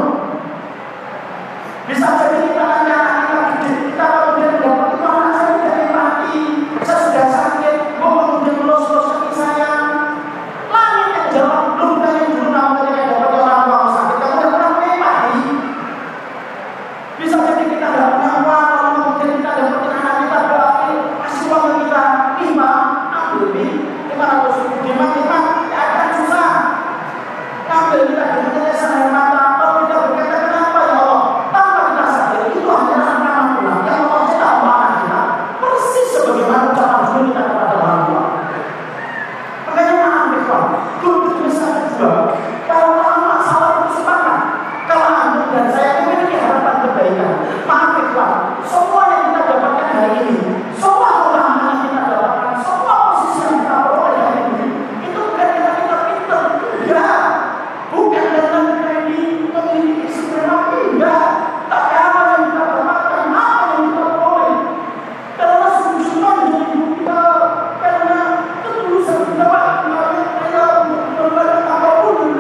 bisa jadi kita nanti anak kita gede kita kemudian mendapat itu anak saya tidak mati saya sudah sakit mau kemudian melus-lus kaki saya langit yang jawab loh bukannya dulu kamu ketika dapat orang kamu sakit kamu tidak pernah mati bisa jadi kita tidak punya uang lalu kemudian kita dapat anak kita berarti kasih uang kita lima ambil lima ratus ribu lima lima ya akan susah ambil kita dengan yayasan air mata lalu kita berkata kenapa ya Allah tanpa kita sadari itu hanyalah nama pulang yang Allah cetak anak kita persis sebagaimana ucapan dulu kita kepada orang tua makanya maaf ikhwan dulu bisa kedua kalau ulama salah itu sepakat kalau antum dan saya memiliki harapan kebaikan maaf ikhwan semua yang kita dapatkan hari ini semua ulama yang kita dapatkan semua posisi yang kita peroleh hari ini itu bukan karena kita pintar enggak bukan karena kita ini memiliki istimewa enggak tapi apa yang kita dapatkan apa yang kita peroleh karena sungguh-sungguh menjadi hidup kita karena ketulusan kita Pak kemarin kita berbadan apapun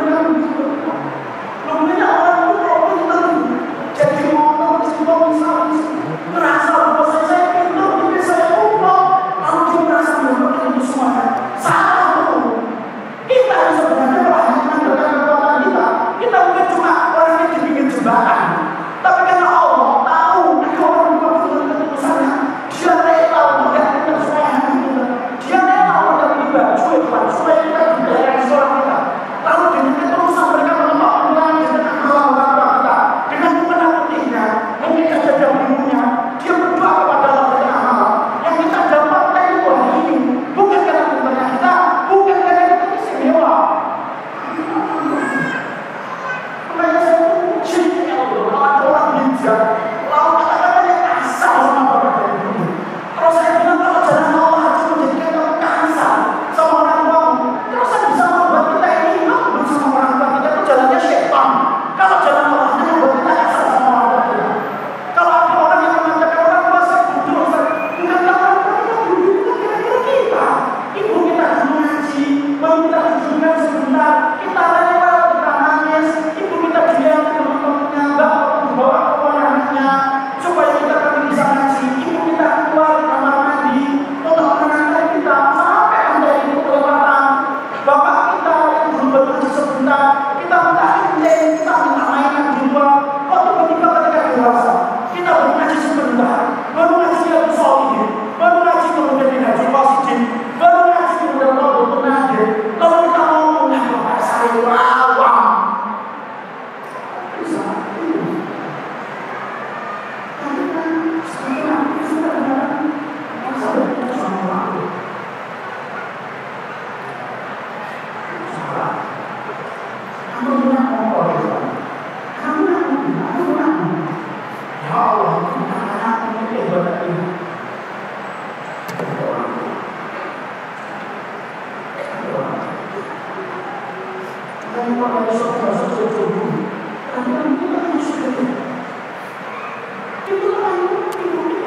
Saya mau dari surga masuk surga. Karena itu kan surga itu. Itu kan itu itu itu.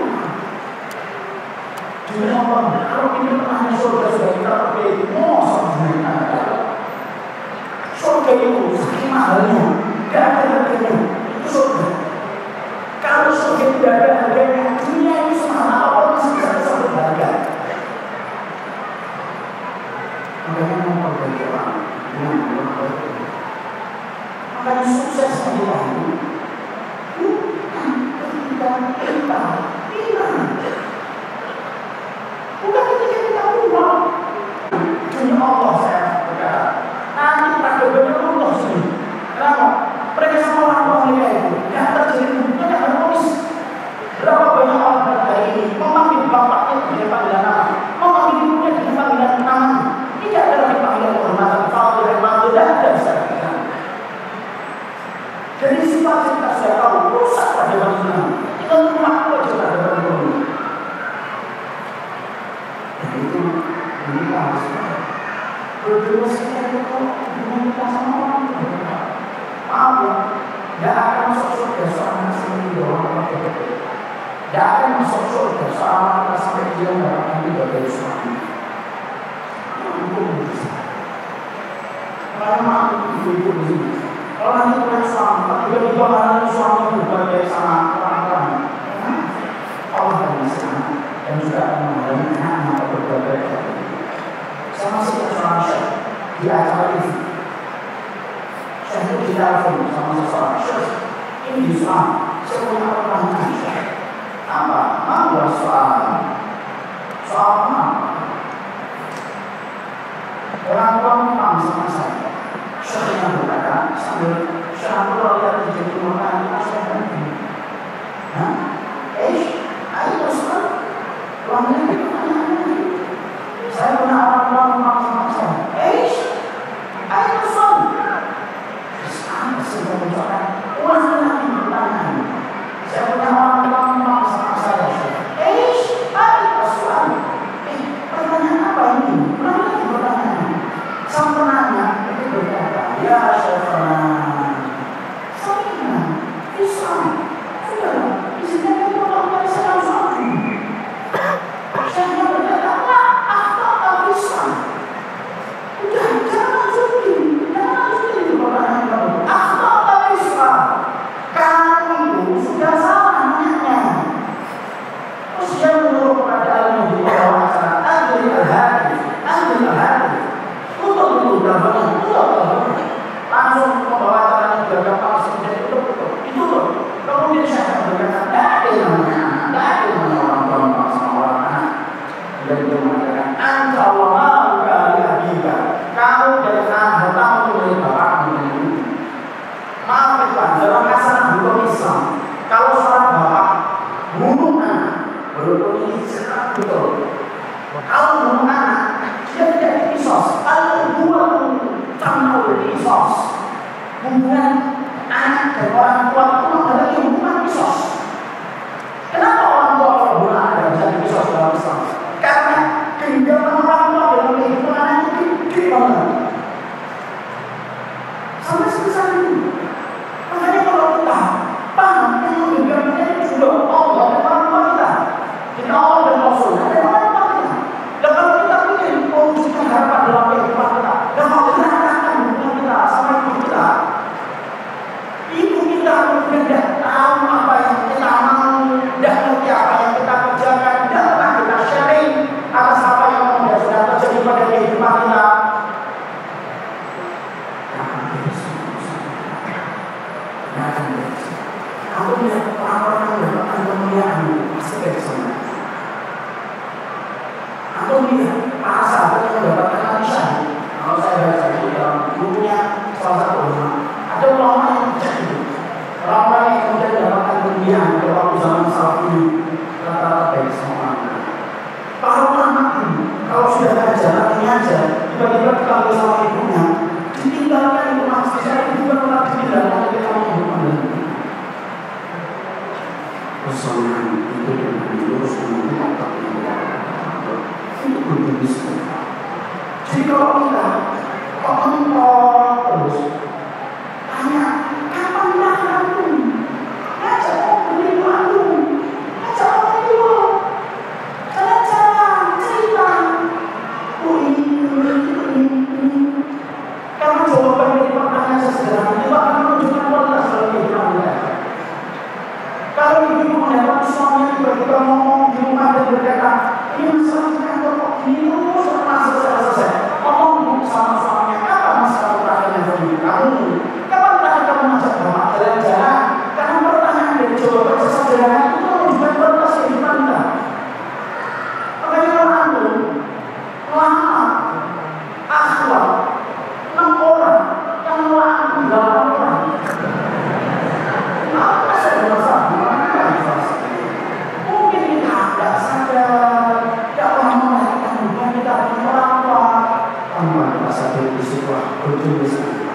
Jadi apa? Kalau kita pernah surga sudah kita pergi, mau sama surga itu saking mahalnya, tidak ada harganya. Itu surga. Kalau surga tidak ada harganya, dunia ini semahal apapun masih bisa disebut harga. Makanya mau berbagi orang dengan orang baik. Makanya sukses kita ini bukan ketika kita iman, bukan ketika kita uang. Demi Allah saya berkata, nanti tak benar Allah sini. Kenapa? Mereka semua orang mereka itu yang terjadi bukan yang harmonis. Berapa banyak orang hari ini memanggil bapaknya dengan panggilan nama, memanggil ibunya dengan panggilan nama. Tidak ada lagi panggilan kehormatan, fadil dan mantu, dan ada bisa kita. Jadi sifat kita sudah tahu rusak pada waktu ini. Kita rumah saja pada waktu ini. Dan itu ini harus berdua sekali itu dengan kita sama orang itu. Maaf ya, tidak akan masuk surga seorang sampai dia orang berbeda. Tidak akan masuk surga seorang sampai dia mendapatkan ibadah suami. Karena maaf ibu-ibu di sini. Kalau nanti punya suami, tiba-tiba karena suami berbagai sama orang-orang, Allah akan mengasihkan dan juga akan mengalami anak-anak berbagai. Saya masih seorang syekh di acara ini. Syekh itu ditelepon sama seseorang syekh. Ini di Islam, saya punya pertanyaan syekh. Apa? Apa soal? Soal apa? Orang tua memang sama saya. Syekh yang berkata sambil Syekh Abdullah lihat di jadi makan saya nanti. Hah? Eh, ayo Ustaz. Uangnya di mana? Saya punya orang tua memang sama saya. Eh, ayo Ustaz. Sama sudah mencoba. Uangnya nanti bertanya. Saya punya orang tua memang sama saya. Eh, ayo Ustaz. Eh, pertanyaan apa ini? Berapa lagi pertanyaan? Sang penanya itu berkata, ya Syekhana, saya Islam, sudah, isinya itu orang saya suami. Saya berkata, apa Islam? Udah, jangan suci, jangan suci itu pertanyaan kamu. Apa Islam? Kamu itu sudah salah namanya. Terus dia menurut kepada al-Muhdi bahwa acara Adil al-Hadis, Adil al-Hadis. Untuk itu gambarnya, itu langsung membawa acaranya juga gampang seperti itu, itu tuh. Kemudian saya berkata, tidak ada namanya anak, tidak ada namanya orang tua sama orang anak. Dan dia mengatakan, anta wa ma'uka li'abika. Kamu dan hartamu milik bapakmu dan ibu. Maaf Tuhan, dalam hasanah hukum Islam, kalau seorang bapak bunuh anak, walaupun ini sangat betul. Kalau bunuh anak, dia tidak dikisos. Kalau buat campur kisos, hubungan anak dan orang tua itu adalah hubungan kisos. Kenapa orang tua kalau bunuh anak bisa dikisos dalam Islam? Karena kehidupan orang tua dalam kehidupan anak itu gede banget. Sampai sebesar itu. Makanya kalau kita paham yang menghidupkan itu juga Allah dan orang tua kita, kita Allah dan Rasul dan orang tua kita. Dan kalau kita ingin mewujudkan harapan dalam kehidupan kita, dan mau mengarahkan hubungan kita sama ibu kita, ibu kita mungkin tidak tahu apa yang kita mau, tidak ngerti apa yang kita kerjakan, tidak pernah kita sharing atas apa yang sudah terjadi pada kehidupan kita. Aku melihat orang-orang yang mendapatkan kemuliaan pasti dari sana. Aku melihat para sahabat yang mendapatkan al-syahid. Kalau saya baca itu dalam bukunya salah satu ulama, ada ulama yang berjaya. Orang-orang yang kemudian mendapatkan kemuliaan pada waktu zaman salaf ini rata-rata baik semua. Para ulama ini kalau sudah ada jalan ini aja, tiba-tiba dipanggil sama ibunya, ditinggalkan ibu masih saya ibu kan tetap ditinggalkan ketika mau hidup. Kesalahan itu dengan lurus dengan otak itu belum bisa. Jadi kalau kita kok mentor terus Tanya, kapan kamu? Ngajak mau beli waktu, ngajak orang tua, jalan-jalan, cerita. Oh ini, ini, ini, ini. Karena jawaban dari pertanyaan sesederhana itu akan menunjukkan kualitas dalam kehidupan Anda. Kalau ibu mendapat suaminya tiba-tiba ngomong di rumah dan berkata, ini masalah di kantor kok gini terus pernah selesai-selesai. Ngomong sama suaminya, kapan masalah terakhirnya dari kamu? Kapan terakhir kamu ngajak bapak jalan-jalan? Karena pertanyaan dari jawaban sesederhana itu menunjukkan kualitas kehidupan Anda. Makanya kalau Anda lama akhlak enam orang yang melayani delapan orang, apa saya masalah? Mungkin kita tidak sadar, tidak pernah melihat hubungan kita dengan orang tua. Tanpa kita sadar istilah bertulis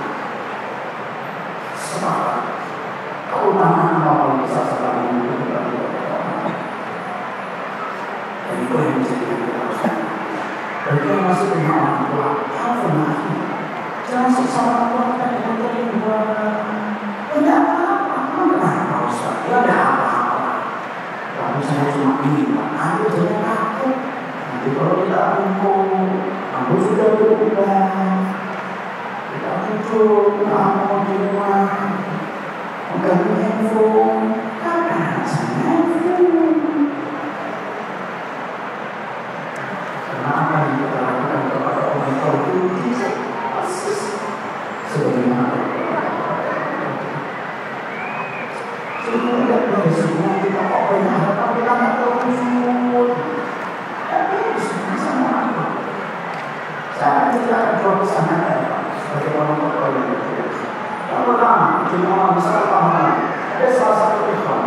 semangat. Keutamaan apa yang bisa sekarang ini kita lakukan? Dan itu yang menjadi kita. Bagi yang masih punya orang tua, alhamdulillah. Jangan siksa orang tua kita dengan kerinduan. Tidak apa-apa, kenapa Ustaz? Ya tidak apa-apa. Tapi saya cuma ingin, Anda jangan takut. Nanti kalau kita kumpul, Anda sudah berubah. Kita kumpul, kamu di rumah, pegang handphone, kakak sama handphone. Karena apa yang kita lakukan kepada orang tua itu persis sebagaimana semua tidak boleh semua kita kok banyak harapan kita nggak tahu usul. Tapi semua sama aku. Saya tidak ada dua pesanan sebagai orang tua yang berbeda. Yang pertama, jemaah besar pahaman. Ada salah satu ikhwan.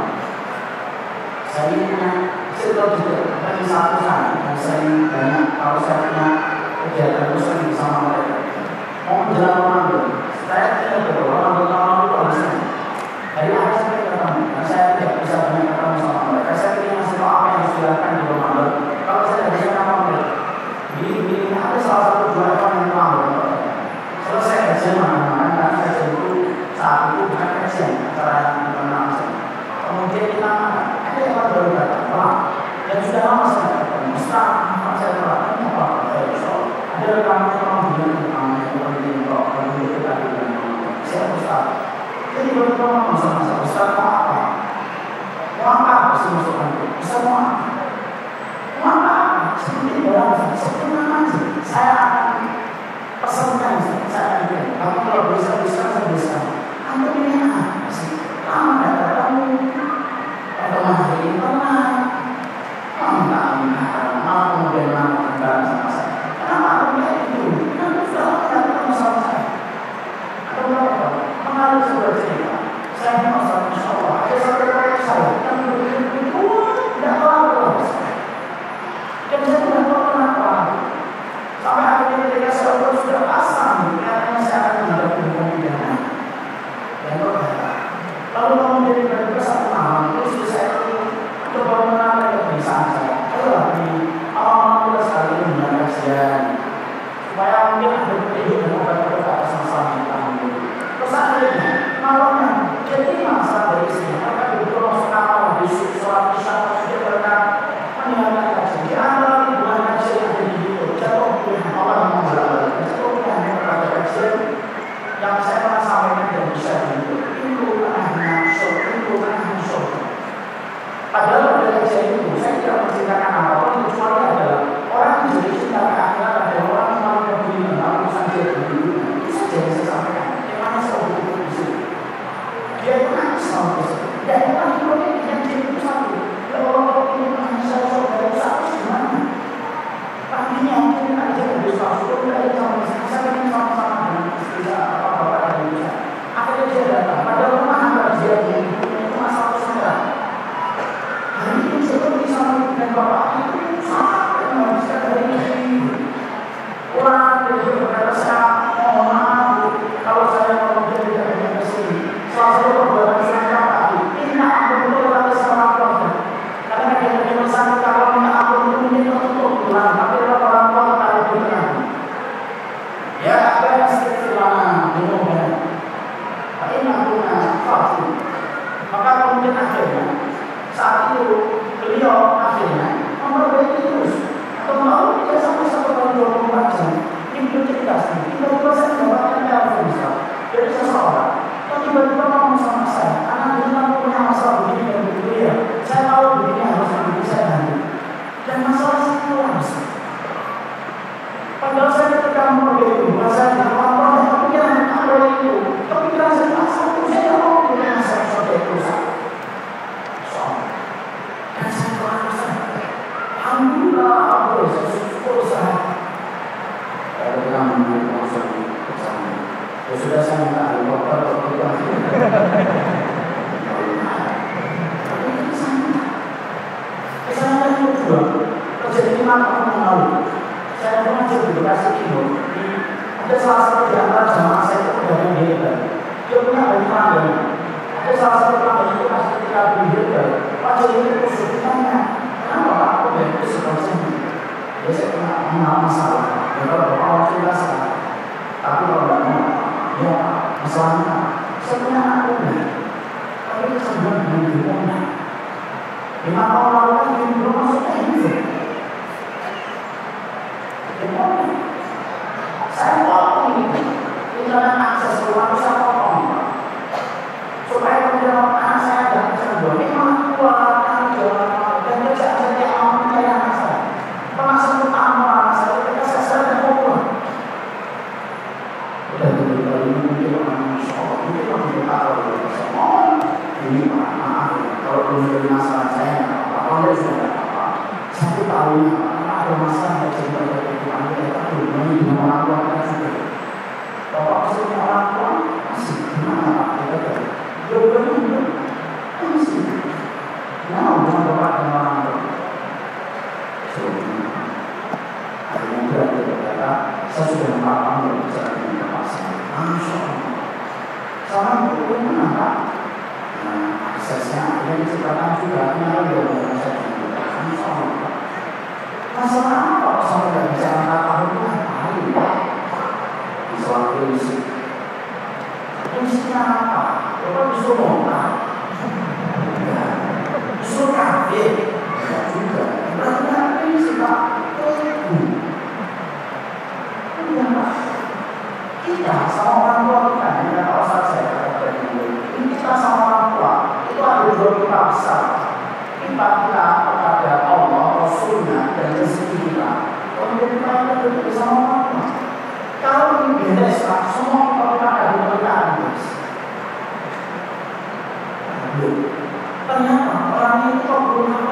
Saya punya setelah juga dari satu sana dan saya banyak kalau saya punya kegiatan besar bersama mereka. Mau menjelang Ramadan, saya tidak berdoa Ramadan tahun itu harusnya. Dari awal sampai ketemu, dan saya tidak bisa banyak ketemu sama mereka. Saya ingin ngasih tahu apa yang harus dilakukan di Ramadan. Kalau saya tidak bisa nama mereka, di ini ada salah satu dua orang yang terlambat. Selesai kajian mana-mana, karena kajian itu saat itu bukan kajian, acara yang mengenal saya. Kemudian kita ada yang baru datang, Pak, yang sudah lama saya ketemu. Ustaz, apa saya telah ketemu Pak? Ada rekaman yang bilang tentang yang penting kok, kalau kita bilang saya Ustaz. Jadi kalau kita mau masa-masa Ustaz mau apa? Mau apa sih masukkan itu? Bisa mau apa? Mau apa? Seperti barang seperti nama aja. Saya akan pesankan, saya akan bilang. Kamu kalau bisa-bisa, saya bisa. Kamu ini apa sih? Lama gak ketemu. Atau mahal internet. Mau tak mengarang, mau kemudian mau kembali sama saya. Kenapa aku bilang itu? Kamu sudah tidak ketemu sama saya. Atau berapa? Mengalir sebuah cerita. Saya merasa Masya Allah, ada satu proyek saya yang begitu tidak kelar-kelar. Dan saya tidak tahu kenapa. Sampai akhirnya ketika saya sudah pasang, katanya saya akan menghadapi hukum pidana. Dan berkata, lalu kemudian tiba-tiba satu malam, terus saya untuk mengenal kebiasaan saya. Tetapi alhamdulillah sekali ini dengan kajian, supaya mungkin ada petunjuk dan obat-obat atas masalah yang kita ambil. Terus akhirnya malamnya jadi masalah dari istrinya. Mereka berdua masuk kamar di sholat isya, kemudian mereka meninggalkan kajian. Di antara ribuan kajian yang ada di YouTube, jatuh pilihan Allah yang membolak-balik. Jatuh pilihan yang berada kajian yang saya pernah sampaikan dan bisa di YouTube. Itu anehnya show, itu anehnya show. Padahal pada kajian itu saya tidak menceritakan apapun, kecuali adalah orang yang jadi cinta ke akhirat, ada orang yang mau peduli tentang urusan dia dulu. Itu saja yang saya sampaikan. Yang mana saya butuh di sini. Dia itu nangis sama itu. Dan orang itu yang jadi itu satu. Kalau orang ini nangis saya saudara satu gimana? Tadinya mungkin aja dari suatu itu ada sama saya. Saya ingin sama-sama dengan istri saya apa bapak dan ibu saya. Akhirnya dia datang. Pada rumah anak dia itu cuma satu saudara. Hari ini seperti sama dengan bapak itu sangat menghabiskan dari ini. Orang itu berkata saya mohon maaf kalau saya kemudian tidak ada ke sini. Salah satu perbuatan saya tadi, minta ampun untuk orang sama keluarga. Karena dia ada pesan kalau minta ampun itu mungkin tertutup bulan, tapi kalau orang tua tahu benar. Ya, apa yang sedikit lama minum ya. Tapi vaksin. Maka kemudian akhirnya saat itu beliau akhirnya memperbaiki terus. Atau mau tidak sampai satu kali dua puluh empat jam implementasi. Tiba-tiba saya mendapatkan telepon dari seseorang. Yang tiba-tiba ngomong sama saya, anak dengan punya masalah begini dan begitu ya. Saya tahu begini harus begini saya nanti. Dan masalah saya keluar. Padahal saya ketika memperbaiki itu, saya tidak apa-apa dan kepikiran apa itu. Kepikiran saya satu, saya tidak mau punya masalah seperti itu. Dan saya merasa, alhamdulillah, aku syukur saya. Kalau kita mengambil masalah bersama, ya sudah saya minta helikopter untuk kita. Tapi itu saya minta. Saya minta yang kedua, terjadi lima tahun yang lalu. Saya mengajar di Bekasi Timur. Ada salah satu di antara jamaah saya itu pedagang herbal. Dia punya banyak pelanggan. Ada salah satu pelanggan itu pas ketika beli herbal, Pak jadi itu khusus ditanya, kenapa Pak kok dari itu seperti ini? Dia saya pernah mengalami masalah. Ya kalau Bapak mau cerita sekarang, tapi kalau tidak mau, ya masalahnya saya punya anak muda. Tapi kesembuhan dengan demamnya. Lima tahun lalu kan dia belum masuk ke Indonesia. Saya potong ini, internet akses keluar saya potong, supaya kemudian anak saya tidak kecanduan. Ini malah keluar anak jualan dan kerja saya mau mencari anak saya. Pemaksud utama anak saya ketika saya sadar mau pulang. Udah tujuh kali mungkin orang sholat, mungkin orang berkata kalau saya ini pak maaf ya, kalau belum jadi masalah saya nggak apa-apa, kalau dia sudah nggak apa-apa. Satu tahun ada masalah yang cerita dari Tuhan kita tuh, ini dengan orang tua kita juga. Bapak maksudnya orang tua masih gimana pak kita tuh? Jawabannya enggak, masih. Nah, bukan bapak dan orang tua. Akhirnya berat dia berkata, saya sudah melakukan berbicara dengan bapak saya. Masya Allah. Sama itu mana pak? Nah, aksesnya akhirnya diceritakan juga, kenapa dia mau saya juga. Masya Allah. Masalah apa kok sampai tidak bisa angkat tahun itu ngapain Pak? Masalah prinsip. Prinsipnya apa? Bapak disuruh ngomong. Ya, disuruh kafir. Ya juga. Berarti ada prinsip Pak. Itu. Itu yang Pak. Kita sama orang tua kita, ini kalau saya katakan ini kita sama orang tua, itu ada dua kita besar. Kita kita kepada Allah, Rasulnya, dan rezeki kita. Kemudian kita akan berdoa sama Allah. Kalau ini beres, Pak, semua kita kita akan berdoa beres. Ternyata orang itu kok belum